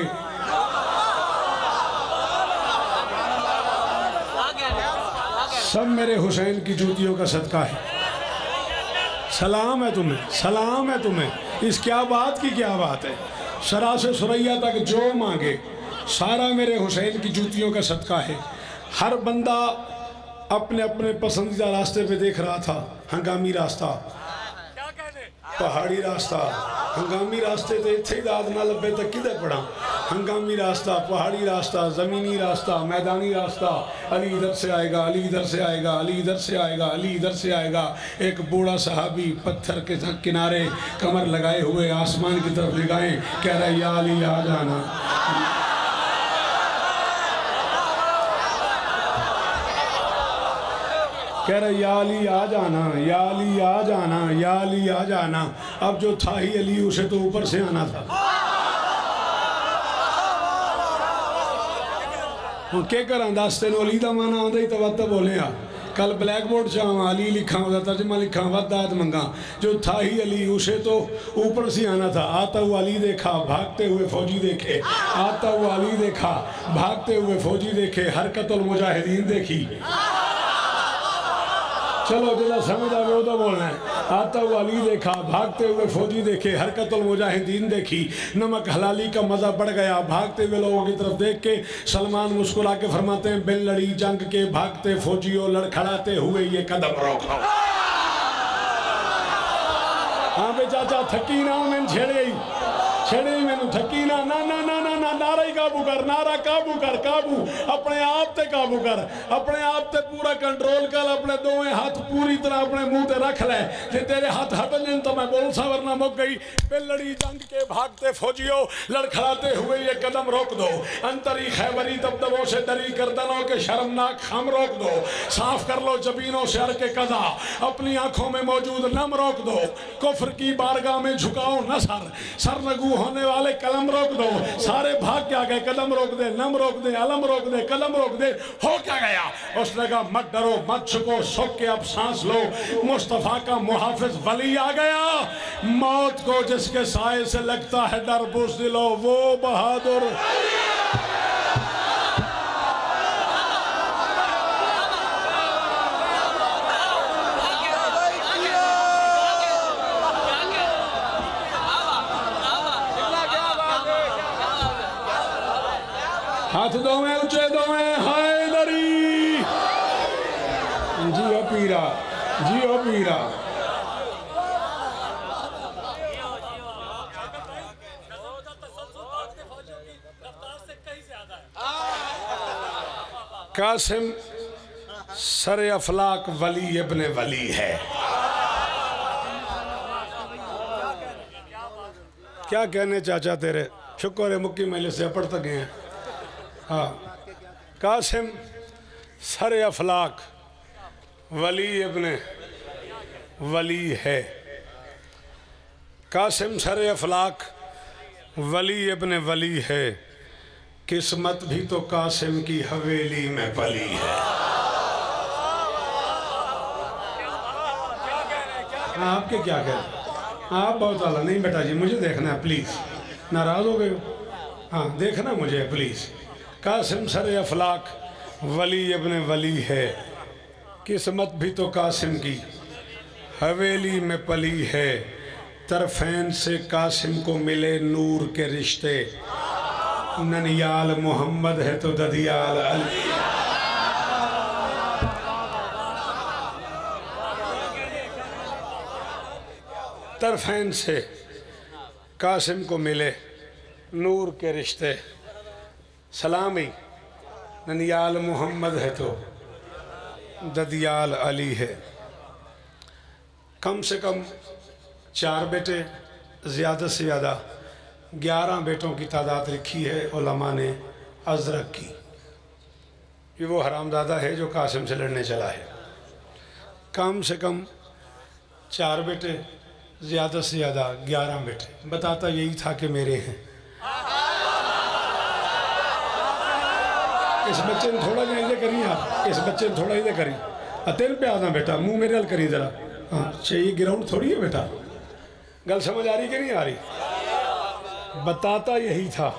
سب میرے حسین کی جوتیوں کا صدقہ ہے سلام ہے تمہیں سلام ہے تمہیں اس کیا بات کی کیا بات ہے سرا سے سریا تک جو مانگے سارا میرے حسین کی جوتیوں کا صدقہ ہے ہر بندہ اپنے اپنے پسندیدہ راستے پہ دیکھ رہا تھا ہنگامی راستہ پہاڑی راستہ ہنگامی راستے تے اتھے داد نہ لبے تک کدھے پڑا ہنگامی راستہ پہاڑی راستہ زمینی راستہ میدانی راستہ علی ادھر سے آئے گا علی ادھر سے آئے گا علی ادھر سے آئے گا علی ادھر سے آئے گا ایک بوڑھا صحابی پتھر کے کنارے کمر لگائے ہوئے آسمان کی طرف لگائیں کہہ رہا ہے یا علی آ جانا کہہ رہا یا علی آ جانا یا علی آ جانا یا علی آ جانا اب جو تھا ہی علی اسے تو اوپر سے آنا تھا ہوں کیا کریں داستے نو علی دا مانا آندہ ہی تواتہ بولے آ کل بلیک بورڈ چاہاں علی لکھاں ہوتا ترجمہ لکھاں ودات منگاں جو تھا ہی علی اسے تو اوپر سے آنا تھا آتا ہوا علی دیکھا بھاگتے ہوئے فوجی دیکھے آتا ہوا علی دیکھا بھاگتے ہوئے فوجی دیکھے حرکت المجاہدین دیکھی چلو جلا سمجھ آئے وہ تو بولنا ہے. آتا ہوا علی دیکھا, بھاگتے ہوئے فوجی دیکھے, حرکت المجاہدین دیکھی, نمک حلالی کا مزہ بڑھ گیا. بھاگتے ہوئے لوگوں کی طرف دیکھ کے سلمان مسکرا کے فرماتے ہیں بن لڑی جنگ کے بھاگتے فوجیوں, لڑکھڑاتے ہوئے یہ قدم روک لو. ہاں بے چاچا تھکی نہ میں چھڑ گئی چھڑے ہی میں نو تھکی نہ نا نا نا نا نا نعرہ ہی قابو کر, نعرہ قابو کر, قابو اپنے آپ تے قابو کر, اپنے آپ تے پورا کنٹرول کر, اپنے دوئے ہاتھ پوری طرح اپنے منہ تے رکھ لے. جی تیرے ہاتھ ہٹن جن تو میں بول سا ورنہ مک گئی. پہ لڑی جنگ کے بھاگتے فوجیوں, لڑکھڑاتے ہوئے یہ قدم روک دو. انتری خیبری دبدبوں سے دری گردنوں کے شرمناک خم روک دو. صاف کر لو جبینوں سے عرق قضا, اپنی آنکھوں میں موجود نم روک دو. کفر کی بارگاہ میں جھکاؤ نہ سر, سر نگو ہونے والے قلم روک دو. سارے بھاگ کیا گئے, قدم روک دے, نم روک دے, علم روک دے, قلم روک دے. ہو کیا گیا؟ اس نے کہا مت ڈرو مت چھکو, سوک کے اب سانس لو. مصطفیٰ کا محافظ ولی آ گیا. موت کو جس کے سائے سے لگتا ہے ڈر بزدلو, وہ بہادر. ہاتھ دوئیں اچھے دوئیں حیدری. جی او پیرا, جی او پیرا. قاسم سر افلاک ولی ابن ولی ہے. کیا کہنے چاچا تیرے, شکر ہے مکی مجلس سے پڑھ تک گئے ہیں. ہاں قاسم سر افلاک ولی ابن ولی ہے. قاسم سر افلاک ولی ابن ولی ہے. قسمت بھی تو قاسم کی حویلی میں پلی ہے. آپ کے کیا کہہ رہے ہیں؟ آپ بہت اعلیٰ. نہیں بیٹا جی مجھے دیکھنا ہے پلیز. ناراض ہو گئے ہو؟ ہاں دیکھنا مجھے پلیز. قاسم سر افلاک ولی ابن ولی ہے. قسمت بھی تو قاسم کی حویلی میں پلی ہے. طرفین سے قاسم کو ملے نور کے رشتے, ننیال محمد ہے تو ددیال علی. طرفین سے قاسم کو ملے نور کے رشتے, سلامی ننیال محمد ہے تو ددیال علی ہے. کم سے کم چار بیٹے, زیادہ سے زیادہ گیارہ بیٹوں کی تعداد لکھی ہے علماء نے ازرق کی. یہ وہ حرامزادہ ہے جو قاسم سے لڑنے چلا ہے. کم سے کم چار بیٹے, زیادہ سے زیادہ گیارہ بیٹے. بتاتا یہی تھا کہ میرے ہیں. اس بچے نے تھوڑا جائے کری, آپ اس بچے نے تھوڑا ہی دے کری. تیل پہ آدھا بیٹا, منہ میرے حل کری ذرا. ہاں چاہیے گراؤنڈ تھوڑی ہے بیٹا. گل سمجھ آ رہی کہ نہیں آ رہی؟ بتاتا یہی تھا.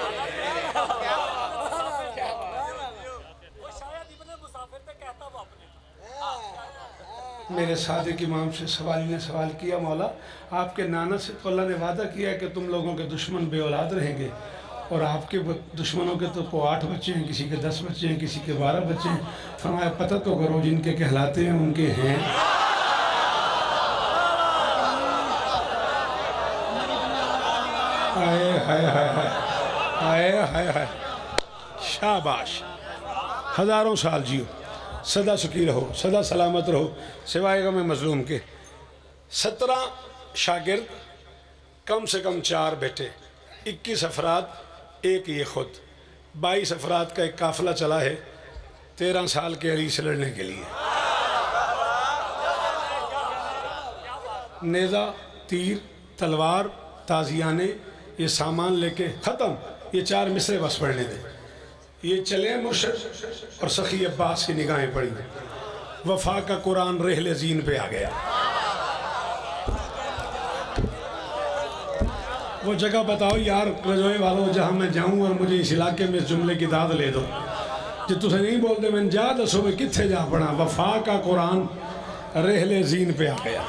میرے صادق امام سے سوالی نے سوال کیا, مولا آپ کے نانا سے تو اللہ نے وعدہ کیا ہے کہ تم لوگوں کے دشمن بے اولاد رہیں گے, اور آپ کے دشمنوں کے تو کو آٹھ بچے ہیں, کسی کے دس بچے ہیں, کسی کے بارہ بچے ہیں. فرمایا پتہ تو کرو جن کے کہلاتے ہیں ان کے ہیں. آئے ہائے ہائے ہائے آئے ہائے ہائے. شاباش, ہزاروں سال جیو, سدا سکی رہو, سدا سلامت رہو, سوائے غم مظلوم کے. سترہ شاگرد, کم سے کم چار بیٹے, اکیس افراد, ایک یہ خود. بائیس افراد کا ایک قافلہ چلا ہے تیرہ سال کے علی سے لڑنے کے لیے. نیزہ, تیر, تلوار, تازیانے, یہ سامان لے کے ختم. یہ چار مصرے بس پڑھنے دیں. یہ چلے مرشد اور سخی عباس کی نگاہیں پڑی. وفا کا قرآن رحل زین پہ آ گیا. وہ جگہ بتاؤ یار رجوئے والوں جہاں میں جاؤں اور مجھے اس علاقے میں اس جملے کی داد لے دو. جو تُسے نہیں بول دے میں جا دسو میں کتھے جا پڑھا. وفا کا قرآن رحلے زین پہ آ گیا۔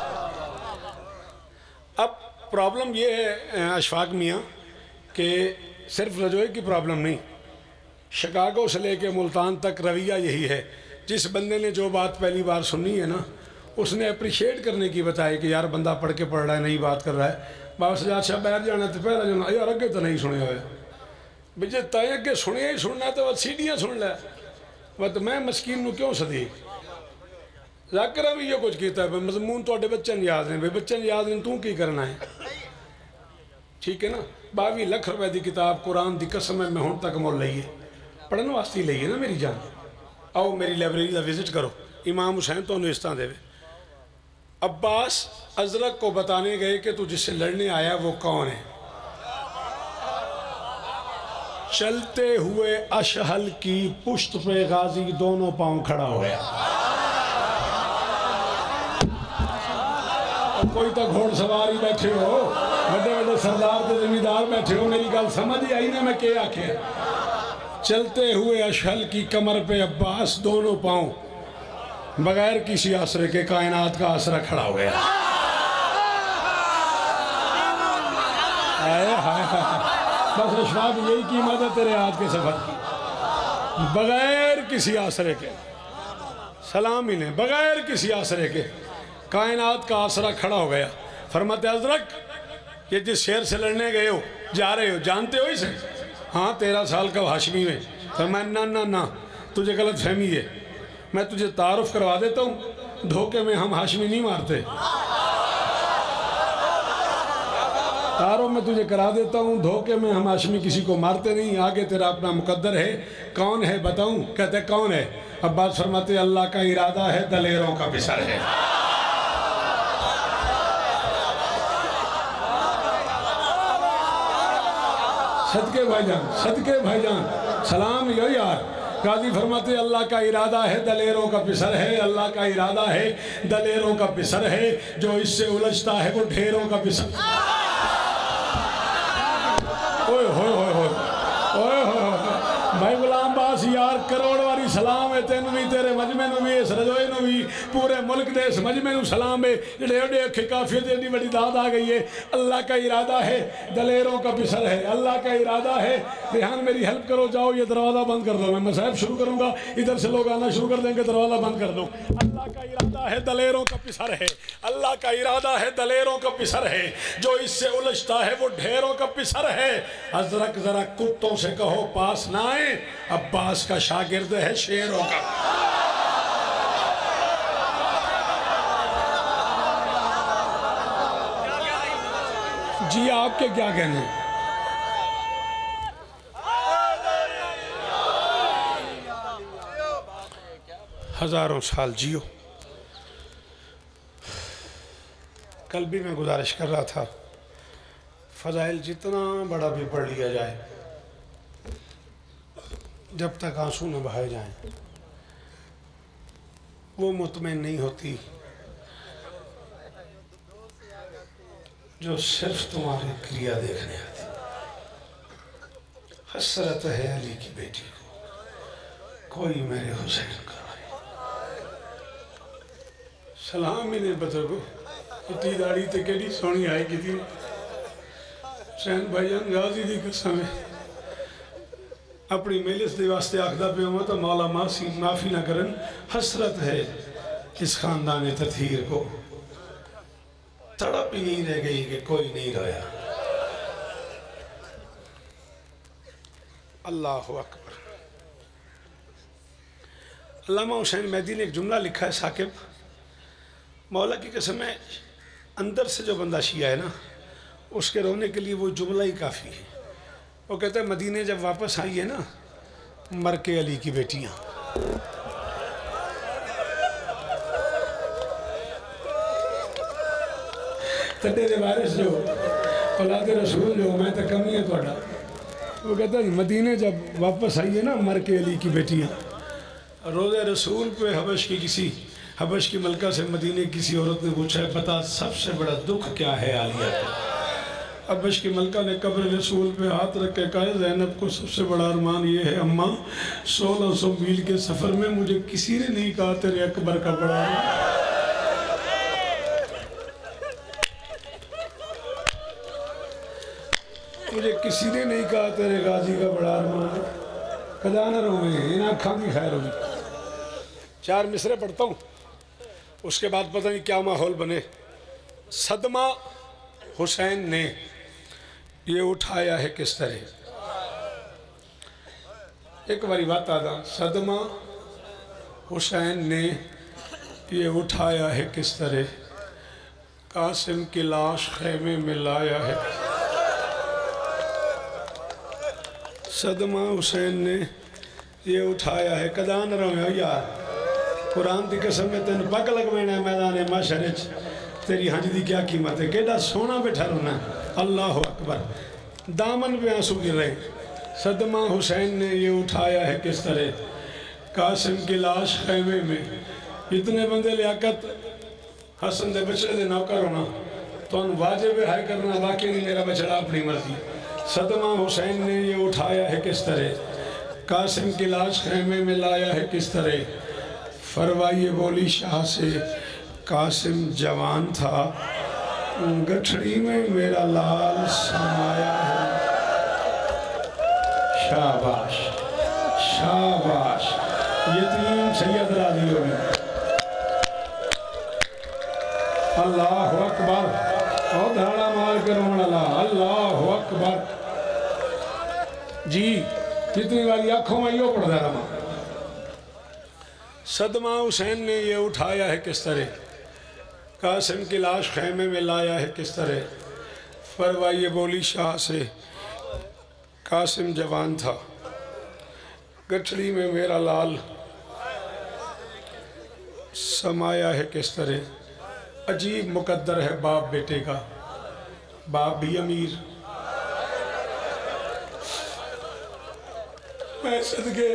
اب پرابلم یہ ہے اشفاق میاں کہ صرف رجوعے کی پرابلم نہیں، شکاگو سے لے کے ملتان تک رویہ یہی ہے۔ جس بندے نے جو بات پہلی بار سنی ہے نا، اس نے اپریشیٹ کرنے کی بتائی کہ یار بندہ پڑھ کے پڑھ رہا ہے، نئی بات کر رہا ہے۔ بابا سجاد شاہ باہر جانا تو پہلا جانا یار اگے تو نہیں سنے ہوئے بھی جے تائیں اگے سنیا ہی سننا تو وہ سیڈیاں سن لے وہ تو میں مسکین نو کیوں صدیق ذاکرہ بھی یہ کچھ کیتا ہے مضمون تو اڈے بچن یاد ہیں بھئی بچن یاد ہیں تو کی کرنا ہے، ٹھیک ہے نا۔ باوی لکھ روپے دی کتاب قرآن دی قسم ہے میں ہون تک مول لئیے پڑھن واسطے لئیے نا میری جان۔ آؤ میری لائبریری دا وزٹ کرو، امام حسین تو انہستان دے وے۔ عباس ازرق کو بتانے گئے کہ تو جس سے لڑنے آیا وہ کون ہے؟ چلتے ہوئے اشہل کی پشت پہ غازی دونوں پاؤں کھڑا ہو گیا۔ کوئی تو گھوڑ سواری بیٹھے ہو، بڑے بڑے سردار تے زمیندار بیٹھے ہو، میری گل سمجھ ہی آئی نا میں کیا آکھیا؟ چلتے ہوئے اشہل کی کمر پہ عباس دونوں پاؤں بغیر کسی آسرے کے کائنات کا آسرہ کھڑا ہو گیا۔ آئے ہائے ہائے بس اشفاق یہی قیمت ہے تیرے ہاتھ کے سفر کی، بغیر کسی آسرے کے سلام ہی نے بغیر کسی آسرے کے کائنات کا آسرہ کھڑا ہو گیا۔ فرماتے ازرق یہ جس شہر سے لڑنے گئے ہو جا رہے ہو جانتے ہو اسے؟ ہاں تیرہ سال کا ہاشمی میں۔ فرمایا نا نا نا تجھے غلط فہمی ہے، میں تجھے تعارف کروا دیتا ہوں، دھوکے میں ہم ہاشمی نہیں مارتے، تعارف میں تجھے کرا دیتا ہوں، دھوکے میں ہم ہاشمی کسی کو مارتے نہیں، آگے تیرا اپنا مقدر ہے، کون ہے بتاؤں؟ کہتے کون ہے؟ عباس فرماتے اللہ کا ارادہ ہے دلیروں کا پسر ہے۔ صدقے بھائی جان صدقے بھائی جان سلام یو یار۔ قاضی فرماتے اللہ کا ارادہ ہے دلیروں کا پسر ہے، اللہ کا ارادہ ہے دلیروں کا پسر ہے، جو اس سے الجھتا ہے وہ ڈھیروں کا پسر ہے۔ اوئے ہوئے ہوئے ہوئے اوئے ہوئے بھائی غلام باس یار کروڑ واری سلام ہے تینوں بھی تیرے مجمع نو بھی اس رجوئے نو بھی پورے ملک دے اس مجمع نو سلام ہے جڑے اڈے اکھے کافی دے دی بڑی داد آ گئی ہے۔ اللہ کا ارادہ ہے دلیروں کا پسر ہے، اللہ کا ارادہ ہے۔ ریحان میری ہیلپ کرو، جاؤ یہ دروازہ بند کر دو، میں مصاحب شروع کروں گا، ادھر سے لوگ آنا شروع کر دیں گے، دروازہ بند کر دو۔ اللہ کا ارادہ ہے دلیروں کا پسر ہے، اللہ کا ارادہ ہے دلیروں کا پسر ہے، جو اس سے الجھتا ہے وہ ڈھیروں کا پسر ہے۔ ازرق ذرا کتوں سے کہو پاس نہ آئیں، عباس کا شاگرد ہے شیروں کا۔ جی آپ کے کیا کہنے ہیں؟ ہزاروں سال جیو۔ کل بھی میں گزارش کر رہا تھا فضائل جتنا بڑا بھی پڑھ لیا جائے جب تک آنسو نہ بہائے جائیں وہ مطمئن نہیں ہوتی جو صرف تمہارے کریا دیکھنے آتی۔ حسرت ہے علی کی بیٹی کو کوئی میرے حسین کا سلام ہی نے بزرگو اتنی داڑھی تے کیڑی سونی آئی کی تھی حسین بھائی جان غازی دی قسم ہے اپنی مجلس دے واسطے آخدہ پہ ہوا تو مولا معافی نہ کرن حسرت ہے اس خاندان تطہیر کو تڑپ ہی نہیں رہ گئی کہ کوئی نہیں رویا۔ اللہ اکبر۔ علامہ حسین مہدی نے ایک جملہ لکھا ہے ثاقب، مولا کی قسم ہے اندر سے جو بندہ شیعہ ہے نا اس کے رونے کے لیے وہ جملہ ہی کافی ہے۔ وہ کہتا ہے مدینے جب واپس آئی ہے نا مر کے علی کی بیٹیاں تڈے دے وارث جو اولاد رسول جو میں تو کمی ہے توڑا، وہ کہتا ہے مدینے جب واپس آئی ہے نا مر کے علی کی بیٹیاں۔ روز رسول پہ حبش کی کسی حبش کی ملکہ سے مدینے کسی عورت نے پوچھا ہے بتا سب سے بڑا دکھ کیا ہے عالیہ کا؟ حبش کی ملکہ نے قبر رسول پہ ہاتھ رکھ کے کہا زینب کو سب سے بڑا ارمان یہ ہے اماں سولہ سو میل کے سفر میں مجھے کسی نے نہیں کہا تیرے اکبر کا بڑا ہے۔ مجھے کسی نے نہیں کہا تیرے غازی کا بڑا ارمان ہے، کدا نہ روئیں، ان آنکھاں کی خیر ہوگی۔ چار مصرے پڑھتا ہوں، اس کے بعد پتہ نہیں کیا ماحول بنے۔ صدمہ حسین نے یہ اٹھایا ہے کس طرح؟ ایک باری بات آدھا، صدمہ حسین نے یہ اٹھایا ہے کس طرح؟ قاسم کی لاش خیمے میں لایا ہے۔ صدمہ حسین نے یہ اٹھایا ہے، کدا نہ روئے ہو یار، قرآن دی قسم میں تین پک لگوینا ہے میدان معاشرے چ، تیری ہنج دی کیا قیمت ہے، کیڑا سونا بیٹھا رونا ہے۔ اللہ اکبر، دامن پہ آنسو گر رہے۔ صدمہ حسین نے یہ اٹھایا ہے کس طرح؟ قاسم کی لاش خیمے میں۔ اتنے بندے لیاقت حسن دے بچڑے دے نوکر ہونا تو ان واجب ہے کرنا، باقی نہیں میرا بچڑا اپنی مرضی۔ صدمہ حسین نے یہ اٹھایا ہے کس طرح؟ قاسم کی لاش خیمے میں لایا ہے کس طرح؟ فرمائیے بولی شاہ سے، قاسم جوان تھا، گٹھڑی میں میرا لال سمایا ہے۔ شاباش شاباش، یتیم سید راضی ہوگی۔ اللہ اکبر، اور دھاڑا مار کر رونا اللہ، اللہ اکبر۔ جی جتنی والی آنکھوں میں یہ پڑھ رہا ہوں۔ صدمہ حسین نے یہ اٹھایا ہے کس طرح؟ قاسم کی لاش خیمے میں لایا ہے کس طرح؟ فرمائیے بولی شاہ سے، قاسم جوان تھا، گٹھڑی میں میرا لال سمایا ہے کس طرح؟ عجیب مقدر ہے باپ بیٹے کا، باپ بھی امیر۔ میں صدقے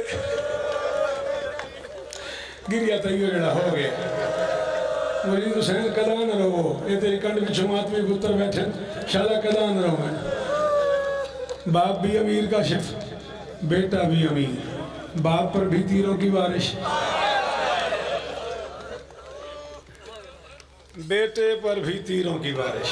گریا تیو جڑا ہو گیا۔ مرید حسین کدا نہ رہو، یہ تیری کنڈ بچھو ماتمی پتر بیٹھے، شالا کدا نہ رہو۔ باپ بھی امیر کا شف، بیٹا بھی امیر، باپ پر بھی تیروں کی بارش، بیٹے پر بھی تیروں کی بارش،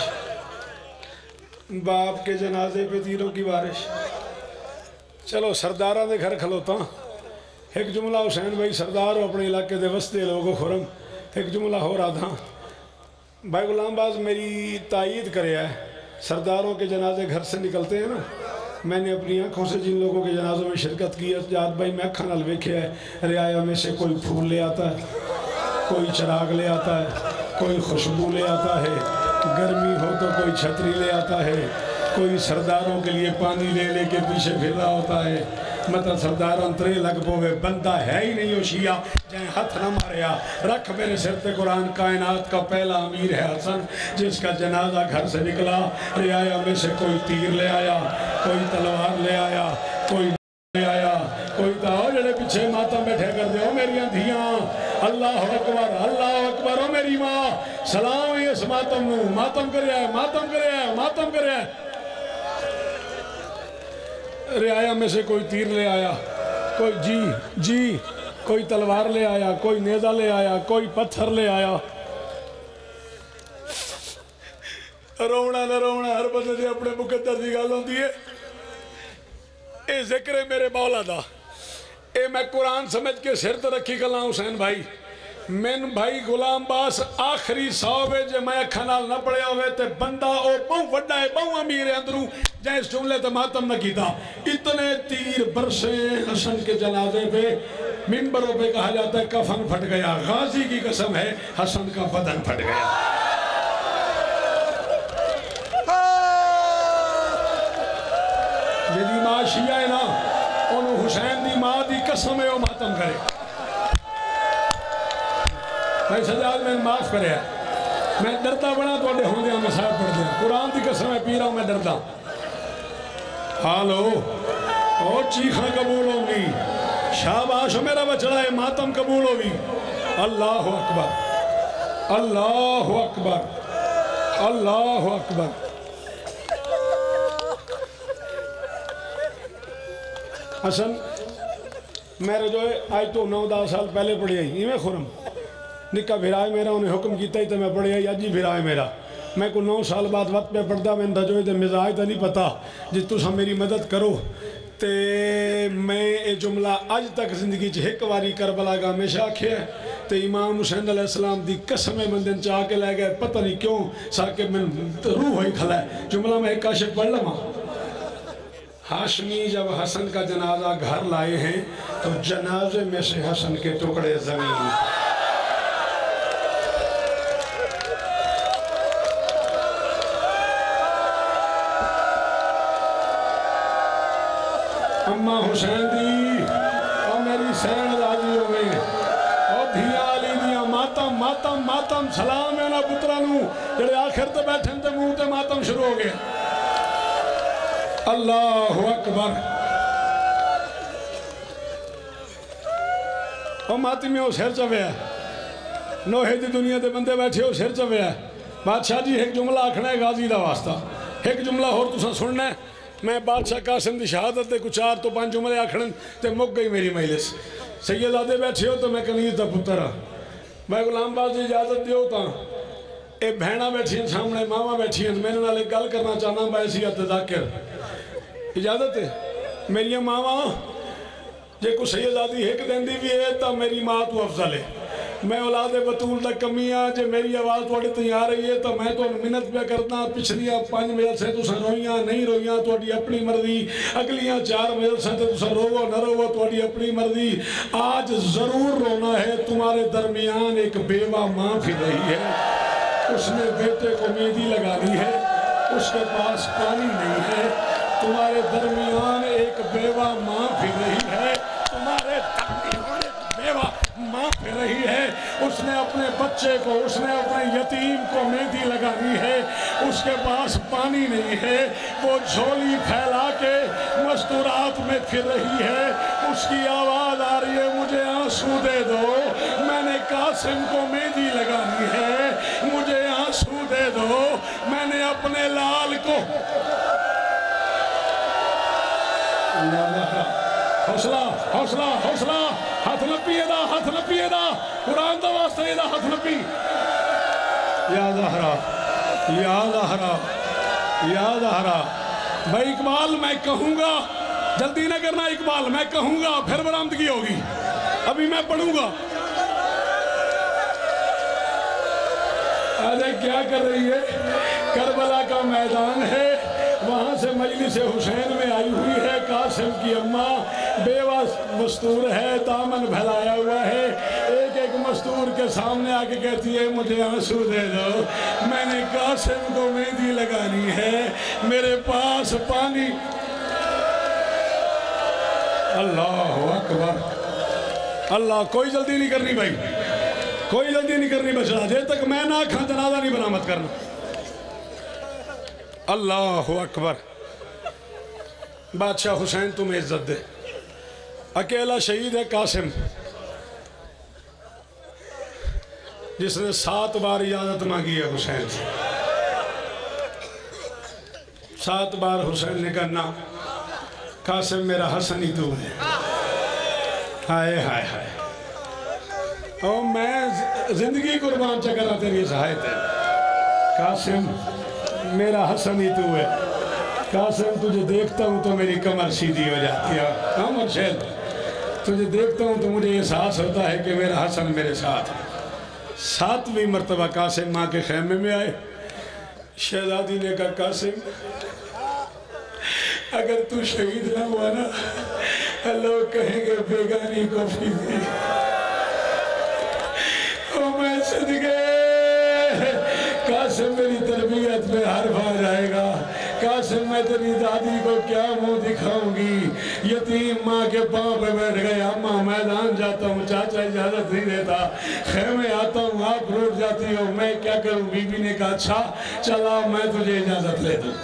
باپ کے جنازے پہ تیروں کی بارش۔ چلو سردارہ دے گھر کھلوتا، ایک جملہ حسین بھائی سردار ہو اپنے علاقے دے وسطے لوگوں خورم، ایک جملہ ہو رہا تھا۔ بھائی غلام باز میری تائید کرے ہے، سرداروں کے جنازے گھر سے نکلتے ہیں نا، میں نے اپنی آنکھوں سے جن لوگوں کے جنازوں میں شرکت کی ہے، جات بھائی میں اکھاں نال ویکھیا ہے، رعایا میں سے کوئی پھول لے آتا ہے، کوئی چراغ لے آتا ہے، کوئی خوشبو لے آتا ہے، گرمی ہو تو کوئی چھتری لے آتا ہے، کوئی سرداروں کے لیے پانی لے لے کے پیچھے پھر رہا ہوتا ہے۔ مطلب سرداروں ترے لگ پوے، بندہ ہے ہی نہیں ہو شیعہ جائیں ہاتھ نہ ماریا۔ رکھ میرے سر پہ قرآن، کائنات کا پہلا امیر ہے حسن، جس کا جنازہ گھر سے نکلا، رعایا میں سے کوئی تیر لے آیا، کوئی تلوار لے آیا، کوئی لے آیا، کوئی تاؤ جڑے پیچھے ماتم بیٹھے کر دے، او میریاں دھیاں، اللہ اکبر اللہ اکبر، او میری ماں سلام ہے اس ماتم نو، ماتم کریا ہے ماتم کریا ہے ماتم کریا ہے۔ رعایا میں سے کوئی تیر لے آیا، کوئی جی جی کوئی تلوار لے آیا، کوئی نیزہ لے آیا، کوئی پتھر لے آیا۔ رونا نہ رونا ہر بندے دے اپنے مقدر دی گل ہوندی ہے۔ اے ذکر ہے میرے مولا دا، اے میں قرآن سمجھ کے سر تے رکھی گلاں حسین بھائی، میں بھائی غلام باس آخری صحابے جے میں کھنال نہ پڑے ہوئے تے بندہ او بہو وڈا ہے بہو امیر اندروں جائے اس جملے تے ماتم نہ کیتا۔ اتنے تیر برسے حسن کے جنازے پہ، منبروں پہ کہا جاتا ہے کفن پھٹ گیا، غازی کی قسم ہے حسن کا بدن پھٹ گیا۔ جدی ماں شیعہ ہے نا، انہوں حسین دی ماں دی قسم ہے وہ ماتم کرے۔ بھائی سجاد میں معاف کرے ہے، میں ڈرتا بنا تو اڈے ہوں دیا میں صاحب پڑھ دیا، قرآن دی قسم ہے پی رہا ہوں میں ڈرتا۔ حالو اور چیخنا قبول ہوگی، شاباش میرا بچڑا ہے، ماتم قبول ہوگی۔ اللہ اکبر اللہ اکبر اللہ اکبر۔ حسن میرے جو ہے آج تو نو دس سال پہلے پڑھی آئی، یہ میں خورم نکا بھرائے میرا، انہیں حکم کیتا ہی تو میں پڑھی آئی، آج ہی بھرائے میرا میں کو نو سال بعد وقت پہ پڑھتا میں دجوئے دے مزاج تا نہیں پتا جی تسا میری مدد کرو تے میں اے جملہ اج تک زندگی چ ایک واری کربلا کا ہمیشہ آکھیا ہے تے امام حسین علیہ السلام دی قسم مندن چاہ کے لے گئے پتہ نہیں کیوں ساکہ میں روح ہوئی کھلا ہے جملہ میں ایک کاشف پڑھ لما ہاشمی جب حسن کا جنازہ گھر لائے ہیں تو جنازے میں سے حسن کے ٹکڑے زمین اماں حسین دی اور میری سین راضی ہوئے اور دھیا علی دیا ماتم ماتم ماتم سلام ہے نا پترانو جڑے آخر تے بیٹھن تے منہ تے ماتم شروع ہو گئے اللہ اکبر اور ماتمی ہو سر چوے ہے نوہے دی دنیا دے بندے بیٹھے ہو سر چوے ہے بادشاہ جی ایک جملہ آکھنا ہے غازی دا واسطہ ایک جملہ اور تسا سننا ہے میں بادشاہ قاسم دی شہادت دے کچھ آر تو پانچ جملے آکھنن تے مک گئی میری مجلس سید آدھے بیٹھے ہو تو میں کنیز دا پتر ہاں میں غلام باز دی اجازت دیو تا اے بہنہ بیٹھی ہیں سامنے ماما بیٹھی ہیں میں نے نالے گل کرنا چاہنا باعثی ذاکر اجازت ہے میری ماما جے کو سید آدھی ایک دن دی بھی ہے تا میری ماں تو افضل ہے میں اولاد بطول دا کمیاں جے میری آواز توڑی تیار رہی ہے تو میں تو منت پہ کرنا پچھلیاں پانچ میل سے تو سن رویاں نہیں رویاں توڑی اپنی مرضی اگلیاں چار میل سے تو سن روو نہ روو توڑی اپنی مرضی آج ضرور رونا ہے تمہارے درمیان ایک بیوہ ماں پھر رہی ہے اس نے بیٹے کو مہندی لگا دی ہے اس کے پاس پانی نہیں ہے تمہارے درمیان ایک بیوہ ماں پھر رہی ہے تمہارے درمیان ایک بیوہ ماں پھر رہی ہے اس نے اپنے بچے کو اس نے اپنے یتیم کو مہندی لگانی ہے اس کے پاس پانی نہیں ہے وہ جھولی پھیلا کے مستورات میں پھر رہی ہے اس کی آواز آ رہی ہے مجھے آنسو دے دو میں نے قاسم کو مہندی لگانی ہے مجھے آنسو دے دو میں نے اپنے لال کو حوصلہ حوصلہ حوصلہ ہاتھ نپیے دا ہاتھ نپیے دا قرآن دا واسطے دا ہاتھ نپی یا زہرا یا زہرا یا زہرا بھائی اقبال میں کہوں گا جلدی نہ کرنا اقبال میں کہوں گا پھر برآمدگی ہوگی ابھی میں پڑھوں گا آج کیا کر رہی ہے کربلا کا میدان ہے وہاں سے مجلس حسین میں آئی ہوئی ہے قاسم کی اماں بیوہ مستور ہے دامن پھیلایا ہوا ہے ایک ایک مستور کے سامنے آکے کہتی ہے مجھے آنسو دے دو میں نے قاسم کو مہندی لگانی ہے میرے پاس پانی اللہ اکبر اللہ کوئی جلدی نہیں کرنی بھائی کوئی جلدی نہیں کرنی بچہ جب تک میں نہ کھاں جنازہ نہیں برآمد کرنا اللہ اکبر بادشاہ حسین تمہیں عزت دے اکیلا شہید ہے قاسم جس نے سات بار اجازت مانگی ہے حسین سے سات بار حسین نے کہا نا قاسم میرا حسن ہی تو ہے ہائے ہائے ہائے اور میں زندگی قربان چکرہ تیری سہایت ہے قاسم میرا حسن ہی تو ہے قاسم تجھے دیکھتا ہوں تو میری کمر سیدھی ہو جاتی ہے ہم مرشد تجھے دیکھتا ہوں تو مجھے احساس ہوتا ہے کہ میرا حسن میرے ساتھ ہے ساتویں مرتبہ قاسم ماں کے خیمے میں آئے شہزادی نے کہا قاسم اگر تو شہید نہ ہوا نا لوگ کہیں گے بیگانی کو فیدی اور میں صدقے قاسم میری تربیت میں حرف آ جائے گا قاسم میں تیری دادی کو کیا منہ دکھاؤں گی یتیم ماں کے پاؤں پہ بیٹھ گئے اماں میدان جاتا ہوں چاچا اجازت نہیں دیتا خیمے آتا ہوں آپ روٹ جاتی ہو میں کیا کروں بی بی نے کہا اچھا چلا میں تجھے اجازت لے دوں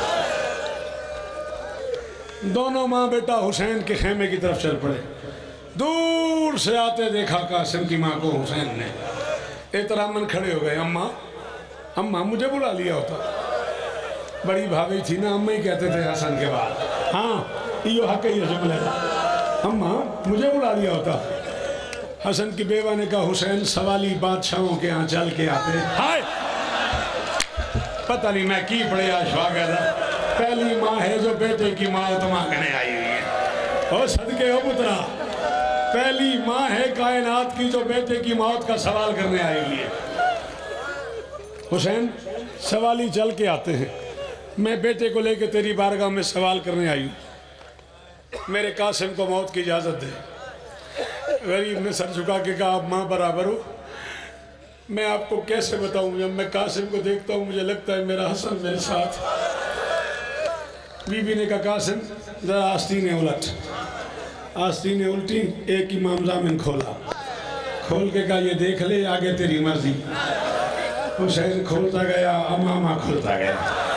دونوں ماں بیٹا حسین کے خیمے کی طرف چل پڑے دور سے آتے دیکھا قاسم کی ماں کو حسین نے احتراماً کھڑے ہو گئے اماں اماں مجھے بلا لیا ہوتا بڑی بھاوی تھی نا اماں ہی کہتے تھے حسن کے بعد ہاں یہ حق ہے یہ جملے اماں مجھے بلا لیا ہوتا حسن کی بیوہ نے کہا حسین سوالی بادشاہوں کے ہاں چل کے آتے ہائے پتہ نہیں میں کی پڑے اشفاق ہے پہلی ماں ہے جو بیٹے کی موت مانگنے آئی ہوئی ہے اور صدقے ہو پترا پہلی ماں ہے کائنات کی جو بیٹے کی موت کا سوال کرنے آئی ہوئی ہے حسین سوالی چل کے آتے ہیں میں بیٹے کو لے کے تیری بارگاہ میں سوال کرنے آئی ہوں میرے قاسم کو موت کی اجازت دے غریب نے سر جھکا کے کہا آپ ماں برابر ہو میں آپ کو کیسے بتاؤں جب میں قاسم کو دیکھتا ہوں مجھے لگتا ہے میرا حسن میرے ساتھ بی بی نے کہا قاسم ذرا آستینیں الٹ آستینیں الٹی ایک امام زامن کھولا کھول کے کہا یہ دیکھ لے آگے تیری مرضی حسین کھولتا گیا امامہ کھولتا گیا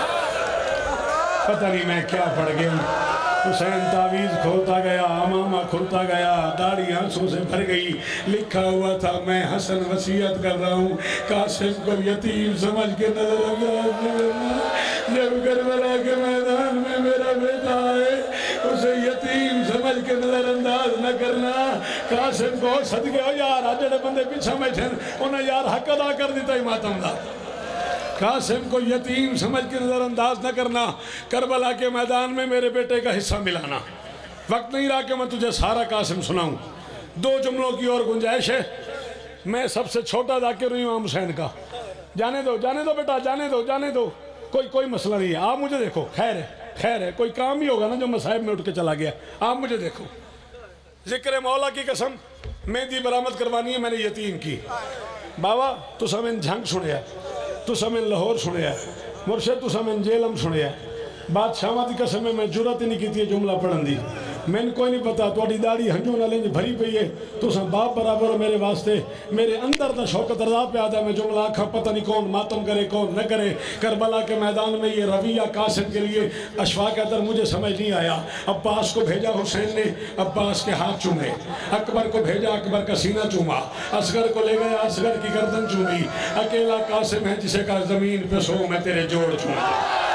پتہ نہیں میں کیا پڑھ گیا حسین تعویذ کھولتا گیا امامہ کھولتا گیا داڑھی آنسوں سے بھر گئی لکھا ہوا تھا میں حسن وصیت کر رہا ہوں قاسم کو یتیم سمجھ کے نظر انداز نہ کرنا جب کربلا کے میدان میں میرا بیٹا ہے اسے یتیم سمجھ کے نظر انداز نہ کرنا قاسم کو صدقے ہو یار جڑے بندے پیچھے بیٹھے انہیں یار حق ادا کر دیتا ہی ماتم دا قاسم کو یتیم سمجھ کے نظر انداز نہ کرنا کربلا کے میدان میں میرے بیٹے کا حصہ ملانا وقت نہیں رہا کہ میں تجھے سارا قاسم سناؤں دو جملوں کی اور گنجائش ہے میں سب سے چھوٹا ذاکر ہوں امام حسین کا جانے دو جانے دو بیٹا جانے دو جانے دو کوئی کوئی مسئلہ نہیں ہے آپ مجھے دیکھو خیر ہے خیر ہے کوئی کام ہی ہوگا نا جو مصائب میں اٹھ کے چلا گیا آپ مجھے دیکھو ذکر مولا کی قسم مہندی برآمد کروانی ہے میں نے یتیم کی بابا تو سمیں جھنگ سنیا تو سمیں لاہور سنیا مرشد تو سمیں جیلم سنیا بادشاہ دی قسم میں میں جرات نہیں کی تھی جملہ پڑھن دی میں نے کوئی نہیں پتا توڑی داڑھی ہنجوں نہ لیں بھری پئی ہے تو سم باپ برابر ہو میرے واسطے میرے اندر دا شوکت رضا پہ آدھا میں جملہ آکھا پتہ نہیں کون ماتم کرے کون نہ کرے کربلا کے میدان میں یہ رویہ قاسم کے لیے اشفاق ادر مجھے سمجھ نہیں آیا عباس کو بھیجا حسین نے عباس کے ہاتھ چومے اکبر کو بھیجا اکبر کا سینہ چوما اصغر کو لے گیا اصغر کی گردن چومی اکیلا قاسم ہے جسے کہا زمین پہ سو میں تیرے جوڑ چوما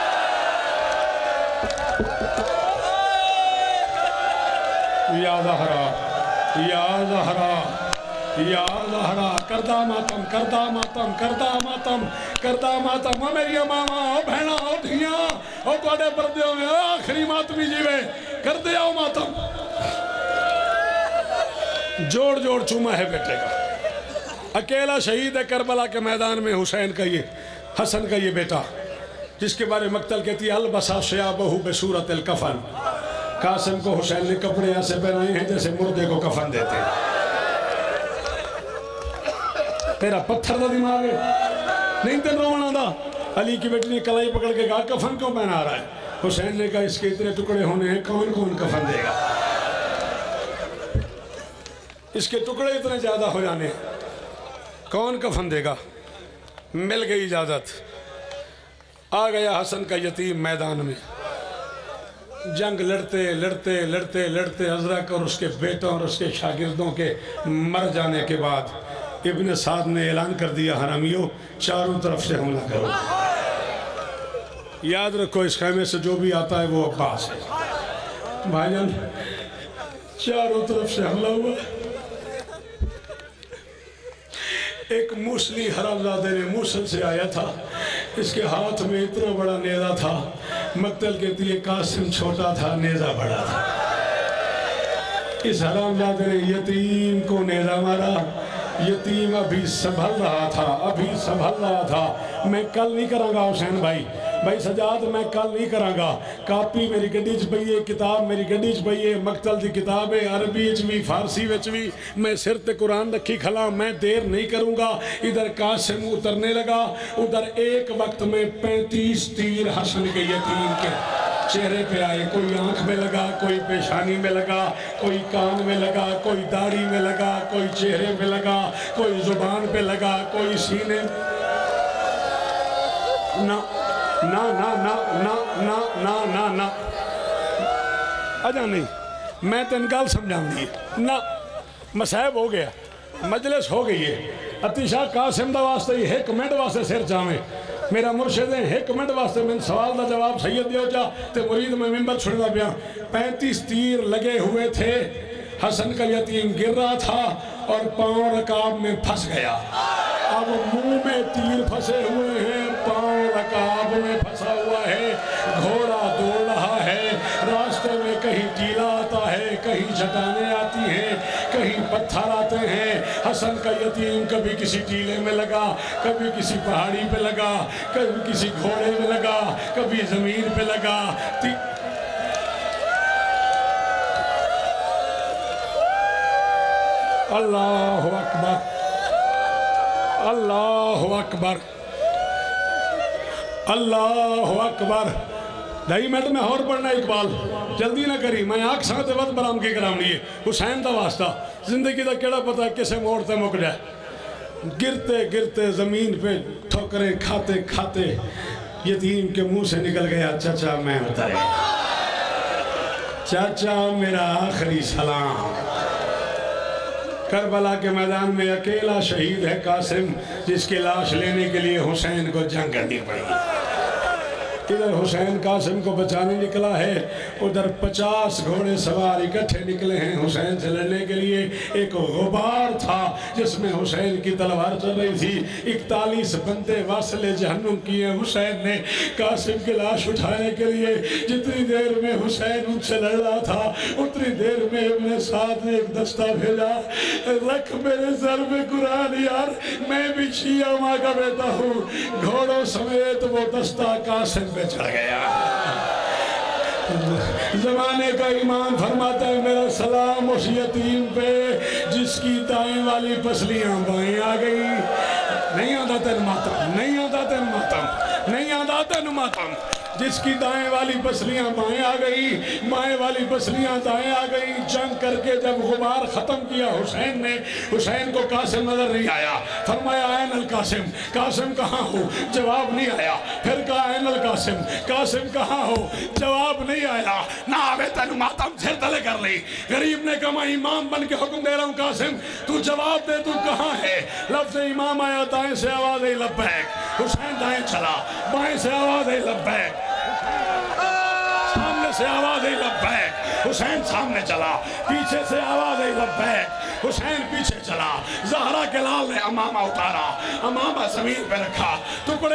یا زہرا یا زہرا یا زہرا کردہ ماتم کردہ ماتم کردہ ماتم کردہ ماتم او میری ماما او بہنا او دھیاں او توڑے پردے ہوئے آخری ماتمی جیوے کردے آؤ ماتم جوڑ جوڑ چوما ہے بیٹے کا اکیلا شہید ہے کربلا کے میدان میں حسین کا یہ حسن کا یہ بیٹا جس کے بارے مقتل کہتی ہے البسا شیابہو بصورت الکفن قاسم کو حسین نے کپڑے ایسے پہنائے ہیں جیسے مردے کو کفن دیتے ہیں تیرا پتھر دا دماغ ہے نہیں تن رونا دا علی کی بیٹی نے کلائی پکڑ کے کہا کفن کیوں پہنا رہا ہے حسین نے کہا اس کے اتنے ٹکڑے ہونے ہیں کون کون کفن دے گا اس کے ٹکڑے اتنے زیادہ ہو جانے کون کفن دے گا مل گئی اجازت آ گیا حسن کا یتیم میدان میں جنگ لڑتے لڑتے لڑتے لڑتے ازرق اور اس کے بیٹوں اور اس کے شاگردوں کے مر جانے کے بعد ابن سعد نے اعلان کر دیا حرامیوں چاروں طرف سے حملہ کرو یاد رکھو اس خیمے سے جو بھی آتا ہے وہ عباس ہے بھائی جان چاروں طرف سے حملہ ہوا ایک موسلی حرامزادے نے موسل سے آیا تھا اس کے ہاتھ میں اتنا بڑا نیزہ تھا مقتل کہتی ہے قاسم چھوٹا تھا نیزہ بڑا تھا اس حرامزادے نے یتیم کو نیزہ مارا یتیم ابھی سنبھل رہا تھا ابھی سنبھل رہا تھا میں کل نہیں کروں گا حسین بھائی بھائی سجاد میں کل نہیں کروں گا کاپی میری گڈی چ پئی ہے کتاب میری گڈی چ پئی ہے مقتل دی کتاب ہے عربی وچ بھی فارسی وچ بھی میں سر تے قرآن رکھی کھلا میں دیر نہیں کروں گا ادھر قاسم اترنے لگا ادھر ایک وقت میں پینتیس تیر حسن کے یتیم کے چہرے پہ آئے کوئی آنکھ میں لگا کوئی پیشانی میں لگا کوئی کان میں لگا کوئی داڑھی میں لگا کوئی چہرے پہ لگا کوئی زبان پہ لگا کوئی سینے نہ نا نا نا نا نا نا نا نا اجا نہیں میں تین گل سمجھاؤں گی نا مسائب ہو گیا مجلس ہو گئی ہے اتشاہ قاسم دا واسطے ہی ایک منٹ واسطے سر چاہمیں میرا مرشد ہے ایک منٹ واسطے میں سوال دا جواب سید دیو چاہ تے مرید میں ممبر چھوڑ دا پیا پینتیس تیر لگے ہوئے تھے حسن کا یتیم گر رہا تھا اور پاؤں رکاب میں پھنس گیا اب منہ میں تیر پھنسے ہوئے ہیں پاؤں رکاب चट्टानें आती हैं, कहीं पत्थर आते हैं। हसन का यतीम कभी किसी टीले में लगा, कभी किसी पहाड़ी पे लगा, कभी किसी घोड़े में लगा, कभी जमीन पे लगा। अल्लाह अकबर, अल्लाह अकबर, अल्लाह अकबर। ढाई मिनट में और पढ़ना इकबाल, जल्दी ना करी, मैं आख साथ वक्त बराम की करानी है। हुसैन का वास्ता जिंदगी का केड़ा पता किसे मोड़ ते मुक जाए। गिरते गिरते जमीन पे ठोकरें खाते खाते यतीम के मुंह से निकल गया, चाचा मैं उतर गया, चाचा मेरा आखिरी सलाम। करबला के मैदान में अकेला शहीद है कासिम, जिसकी लाश लेने के लिए हुसैन को जंग करनी पड़ी। इधर हुसैन कासिम को बचाने निकला है, उधर पचास घोड़े सवार इकट्ठे निकले हैं हुसैन से लड़ने के लिए। एक गुबार था जिसमें हुसैन की तलवार चल रही थी। इकतालीस बंदे वासले जहन्नुम किए हुसैन ने कासिम की लाश उठाने के लिए। जितनी देर में हुसैन उनसे लड़ रहा था उतनी देर में अपने साथ एक दस्ता भेजा, रख मेरे सर में कुरान यार, मैं भी शिया माँ का बेटा हूँ। घोड़ों समेत वो दस्ता कासिम पे चढ़ गया। जमाने का इमाम फरमाता है मेरा सलाम उस यतीम पे जिसकी दाएं वाली पसलियां बाएं आ गई। नहीं आता तेन मातम, नहीं आता तेन मातम, नहीं आता तेन मातम। जिसकी दाएं वाली पसलियां बाएं आ गई, बाएं वाली पसलियां दाएं आ गई। जंग करके जब गुबार खत्म किया हुसैन ने, हुसैन को कासिम नजर नहीं आया। फरमाया ऐन अल कासिम, कासिम कहाँ हो? जवाब नहीं आया। फिर कहा ऐन अल कासिम, कासिम कहाँ हो? जवाब नहीं आया। ना आवे तेन मातम सिर तले कर ली। गरीब ने कहा इमाम बन के हुक्म दे रहा हूँ कासिम, तू जवाब दे, तू कहाँ है? लफ्ज़ इमाम आया, दाएं से आवाज आई लब्बैक। हुसैन दाएं चला, बाएं से आवाज आई लब्बैक, सामने से आवाज आई लब्बैक। हुसैन सामने चला, पीछे से आवाज आई लब्बैक। हुसैन पीछे चला। ज़हरा के लाल ने अमामा उतारा, अमामा जमीन पे रखा, टुकड़े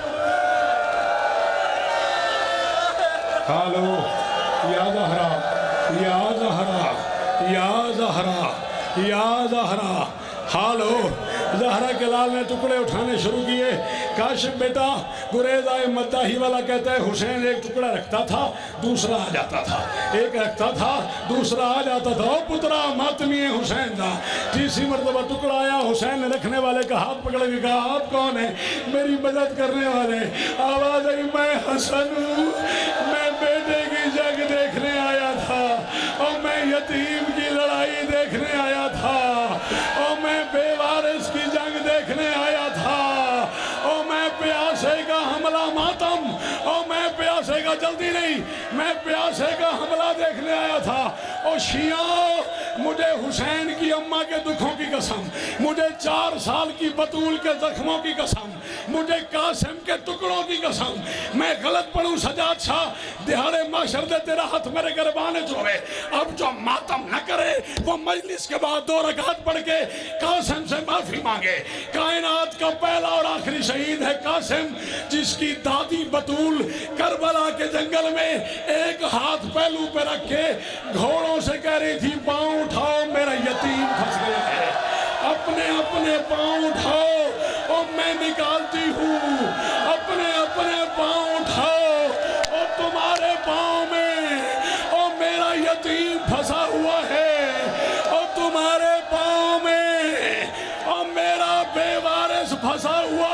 हालो या ज़हरा, या ज़हरा, या ज़हरा, या ज़हरा। हालो ज़हरा के लाल ने टुकड़े उठाने शुरू किए। काशिफ बेटा गुरेज़ा मद्दाही वाला कहता है हुसैन एक टुकड़ा रखता था दूसरा आ जाता था, एक रखता था दूसरा आ जाता था। ओ पुत्रा मातमी है हुसैन का। तीसरी मरतबा टुकड़ा आया, हुसैन ने रखने वाले का हाथ पकड़ के कहा आप कौन है? मेरी मदद करने वाले। आवाज़ आई मैं हसन हूँ, मैं बेटे की जंग देखने आया था और मैं यतीम की लड़ाई देखने आया था और मैं बेवारिस की जंग देखने आया था और मैं प्यासे का हमला मातम और मैं प्यासे का जल्दी नहीं मैं प्यासे का हमला देखने आया था। और शिया मुझे हुसैन की अम्मा के दुखों की कसम, मुझे चार साल की बतूल के जख्मों की कसम, मुझे कासिम के टुकड़ों की कसम, मैं गलत पढ़ूं सजाद शाह दिहाड़े माशर दे तेरा हाथ मेरे गरबाने जोड़े। अब जो मातम न करे वो मजलिस के बाद दो रकात पढ़ के कासिम से माफी मांगे। कायनात का पहला और आखिरी शहीद है कासिम, जिसकी दादी बतूल करबला के जंगल में एक हाथ पहलू पे रख के घोड़ों से कह रही थी पाँव उठाओ मेरा यतीम फंस गया है, अपने अपने पाँव उठाओ और मैं निकालती हूँ, अपने अपने पाँव उठाओ और तुम्हारे पाँव में और मेरा यतीम फंसा हुआ है और तुम्हारे पाँव में और मेरा बेवारिस फंसा हुआ